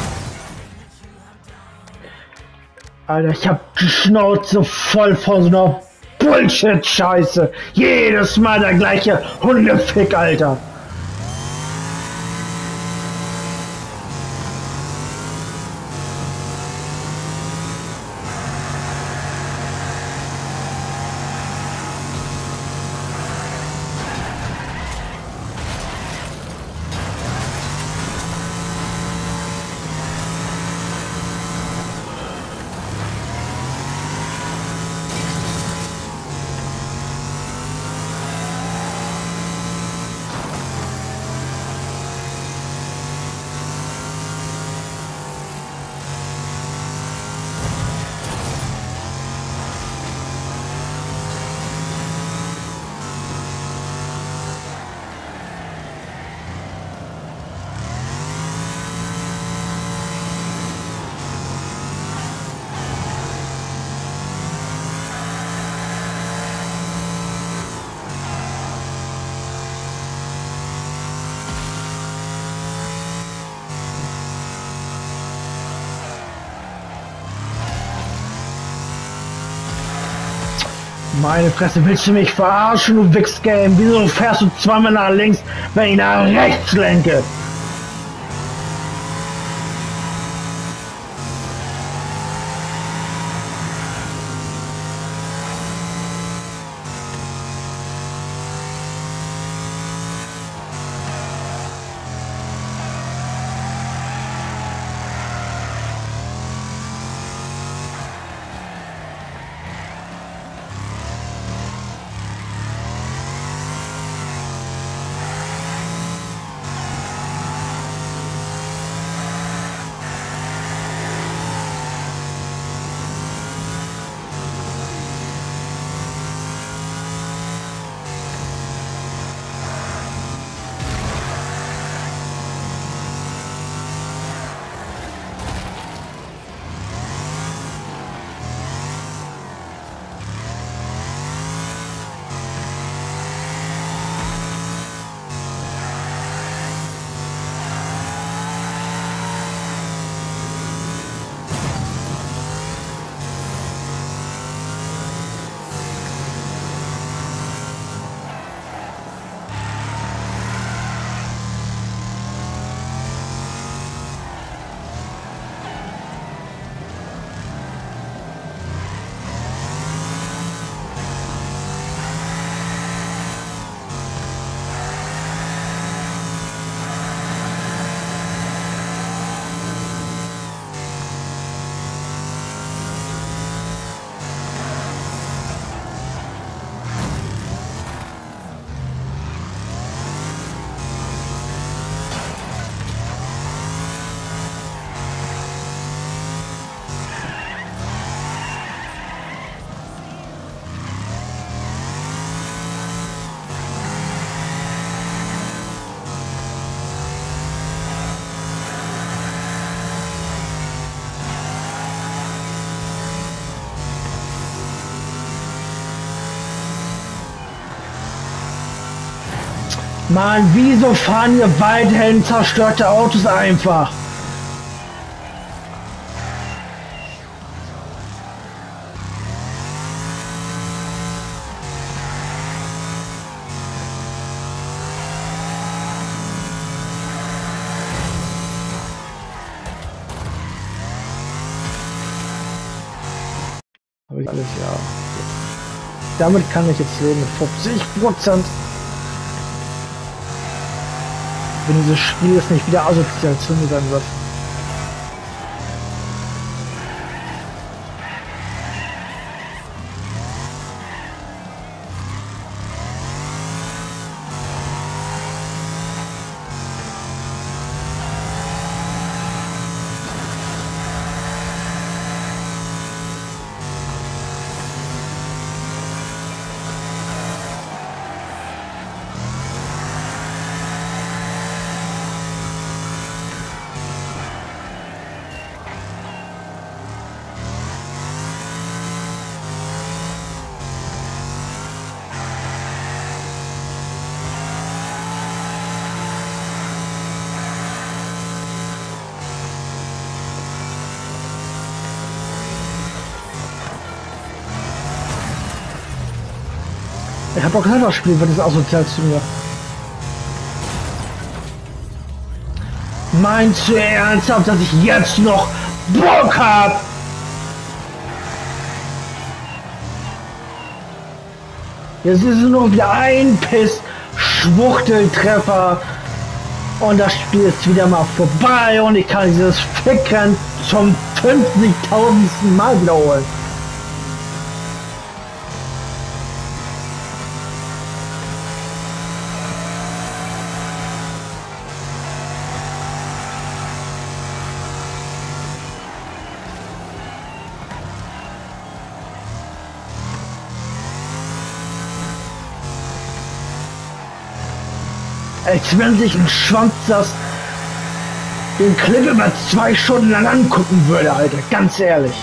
Alter, ich hab die Schnauze voll von so einer Bullshit-Scheiße. Jedes Mal der gleiche Hundefick, Alter. Meine Fresse, willst du mich verarschen, du Wichsgame? Wieso fährst du zweimal nach links, wenn ich nach rechts lenke? Mann, wieso fahren hier weiterhin zerstörte Autos einfach? Habe ich alles, ja. Damit kann ich jetzt leben mit fünfzig Prozent. Wenn dieses Spiel jetzt nicht wieder asozial zu mir sein wird. Ich hab auch selber Spiel, wird das asozial zu mir. Meinst du ernsthaft, dass ich jetzt noch Bock hab? Jetzt ist es nur wieder ein Piss-Schwuchteltreffer und das Spiel ist wieder mal vorbei und ich kann dieses Ficken zum fünfzigtausendsten Mal wiederholen. Als wenn sich ein Schwanz das den Clip über zwei Stunden lang angucken würde, Alter, ganz ehrlich.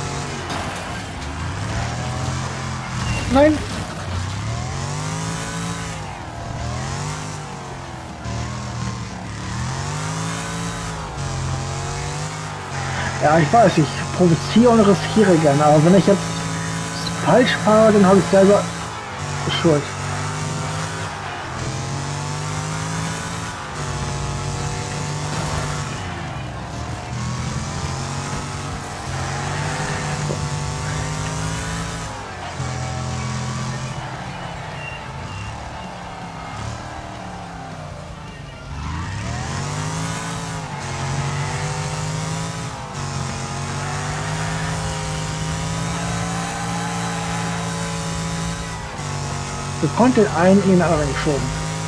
Nein. Ja, ich weiß, ich provoziere und riskiere gerne, aber wenn ich jetzt falsch fahre, dann habe ich selber Schuld. Wir konnten einen in den anderen geschoben.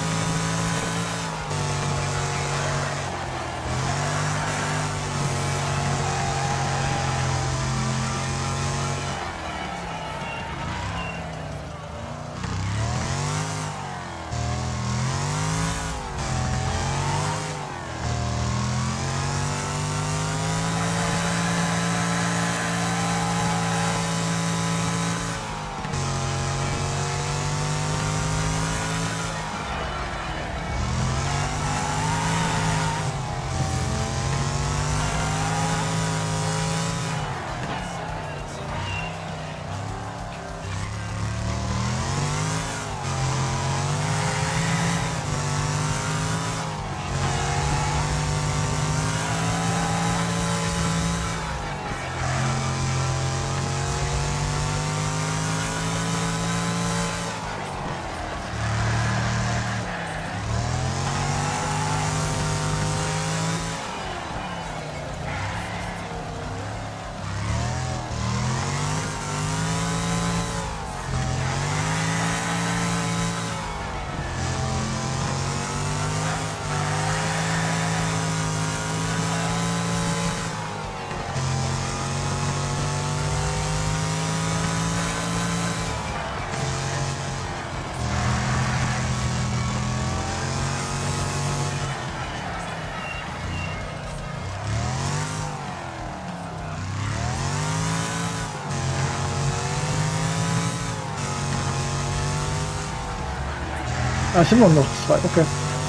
Ah, es sind immer noch zwei, okay.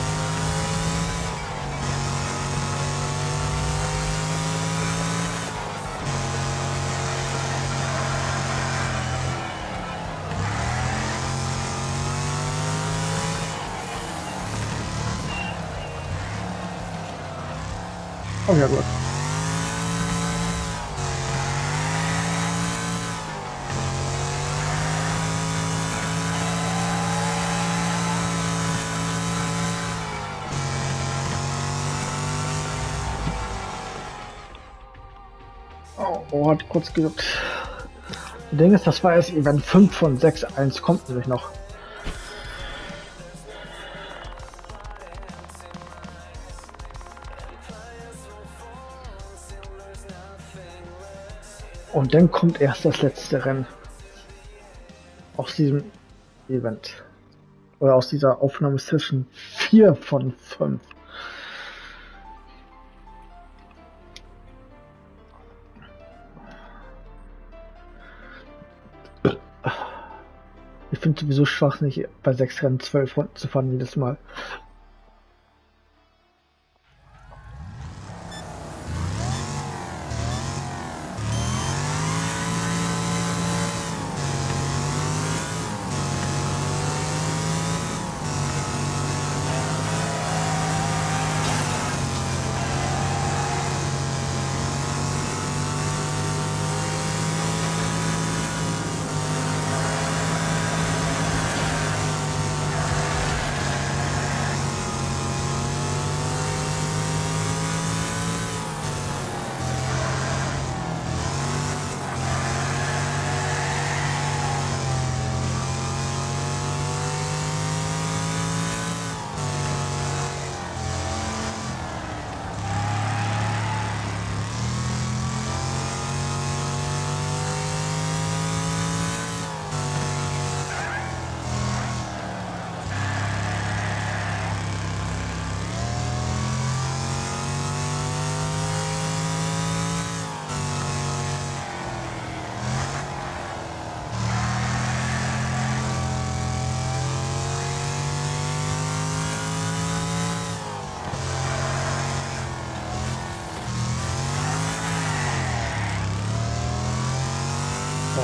Oh ja, gut. Oh, oh, hat kurz gejuckt. Das Ding ist, das war erst Event fünf von sechs, eins kommt nämlich noch. Und dann kommt erst das letzte Rennen. Aus diesem Event. Oder aus dieser Aufnahmesession vier von fünf. Ich finde sowieso schwachsinnig, bei sechs Rennen zwölf Runden zu fahren jedes Mal.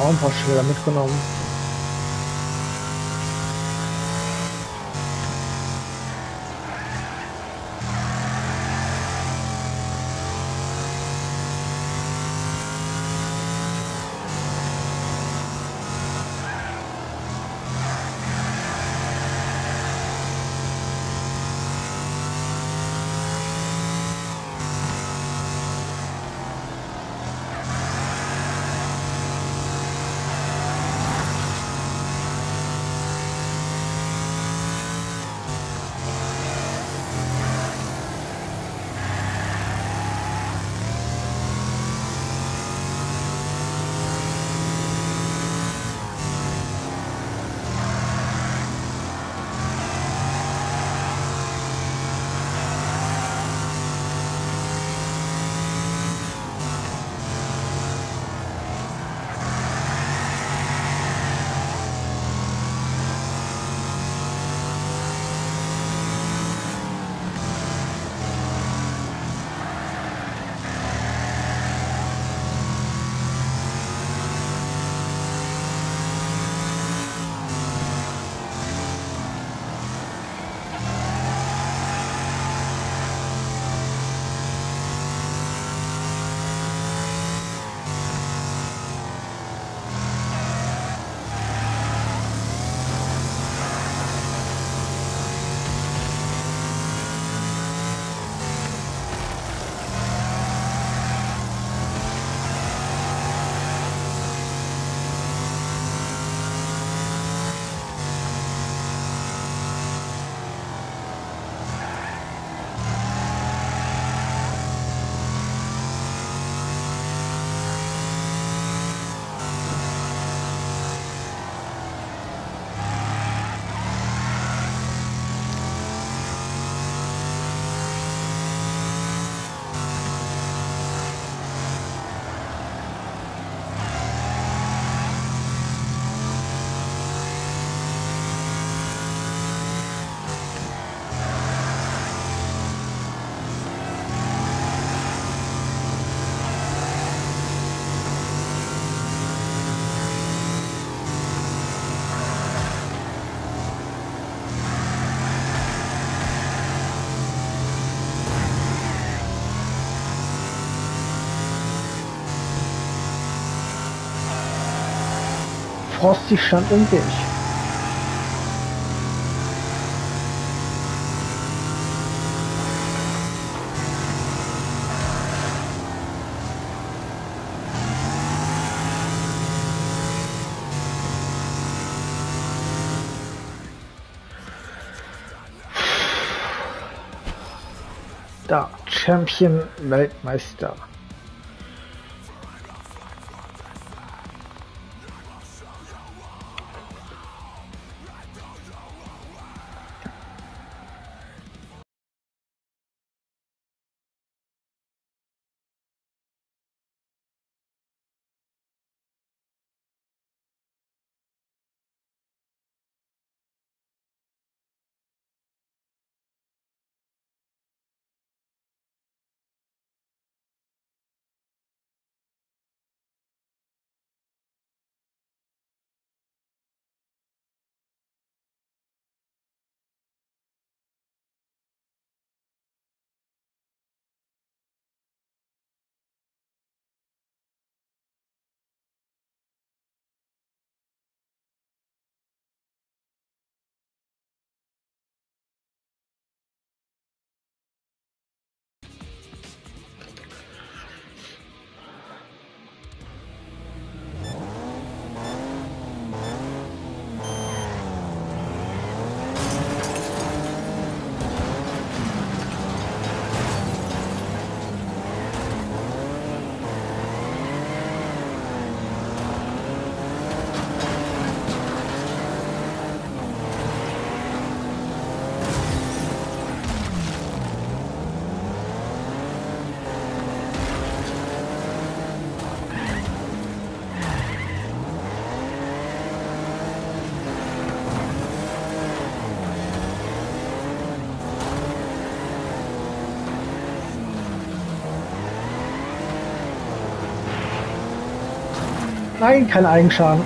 auch ein paar Schilder mitgenommen. Frosty stand im Weg. Da, Champion Weltmeister. Nein, kein Eigenschaden.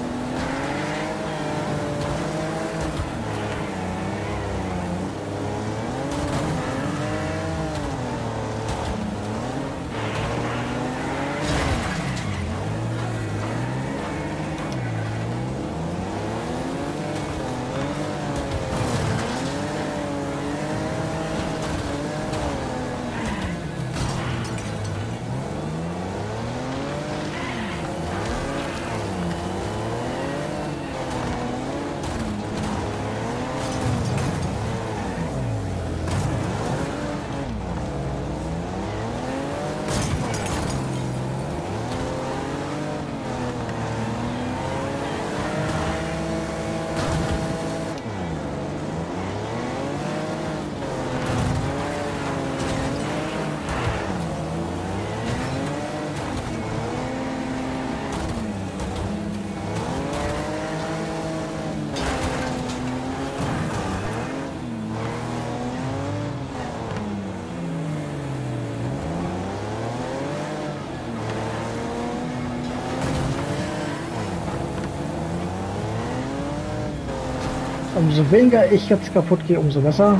Umso weniger ich jetzt kaputt gehe, umso besser.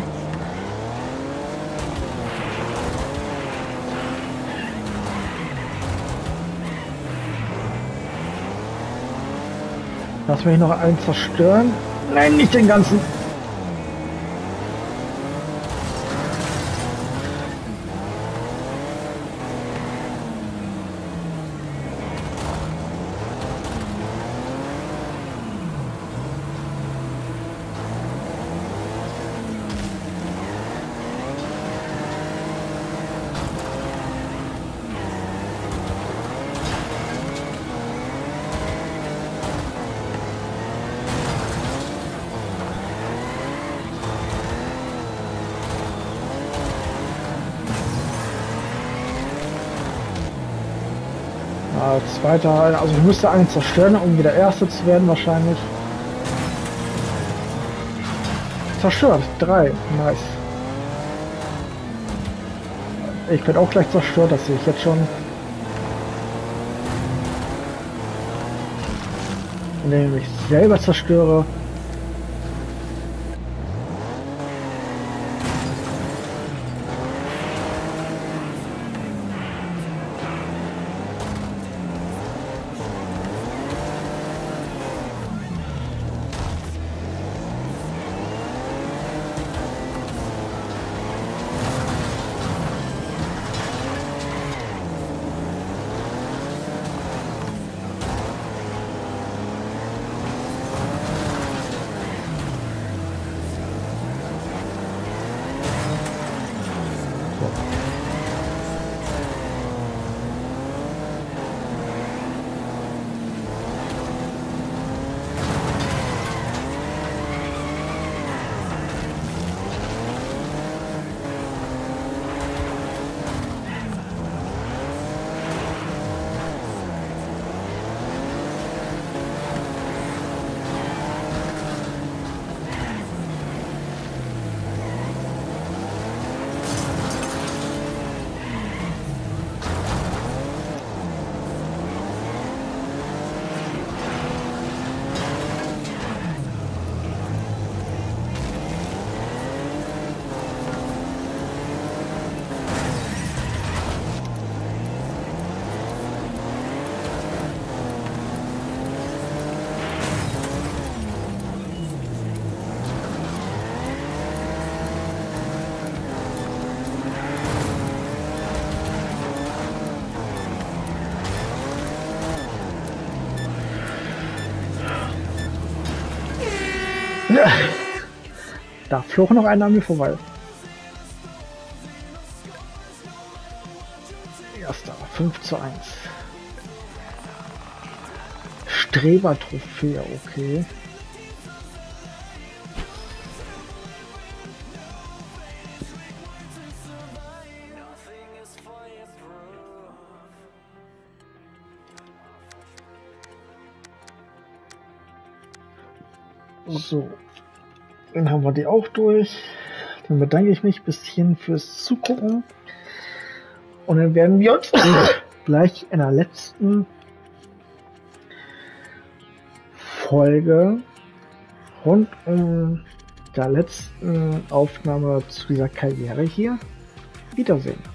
Lass mich noch einen zerstören. Nein, nicht den ganzen. Zweiter, also ich müsste einen zerstören, um wieder Erster zu werden wahrscheinlich. Zerstört, drei, nice. Ich werde auch gleich zerstört, das sehe ich jetzt schon. Indem ich mich selber zerstöre. Ja. Da flog noch einer an mir vorbei. Erster, fünf zu eins. Streber-Trophäe, okay. So, dann haben wir die auch durch. Dann bedanke ich mich bis hierhin fürs Zugucken. Und dann werden wir uns gleich in der letzten Folge rund um der letzten Aufnahme zu dieser Karriere hier wiedersehen.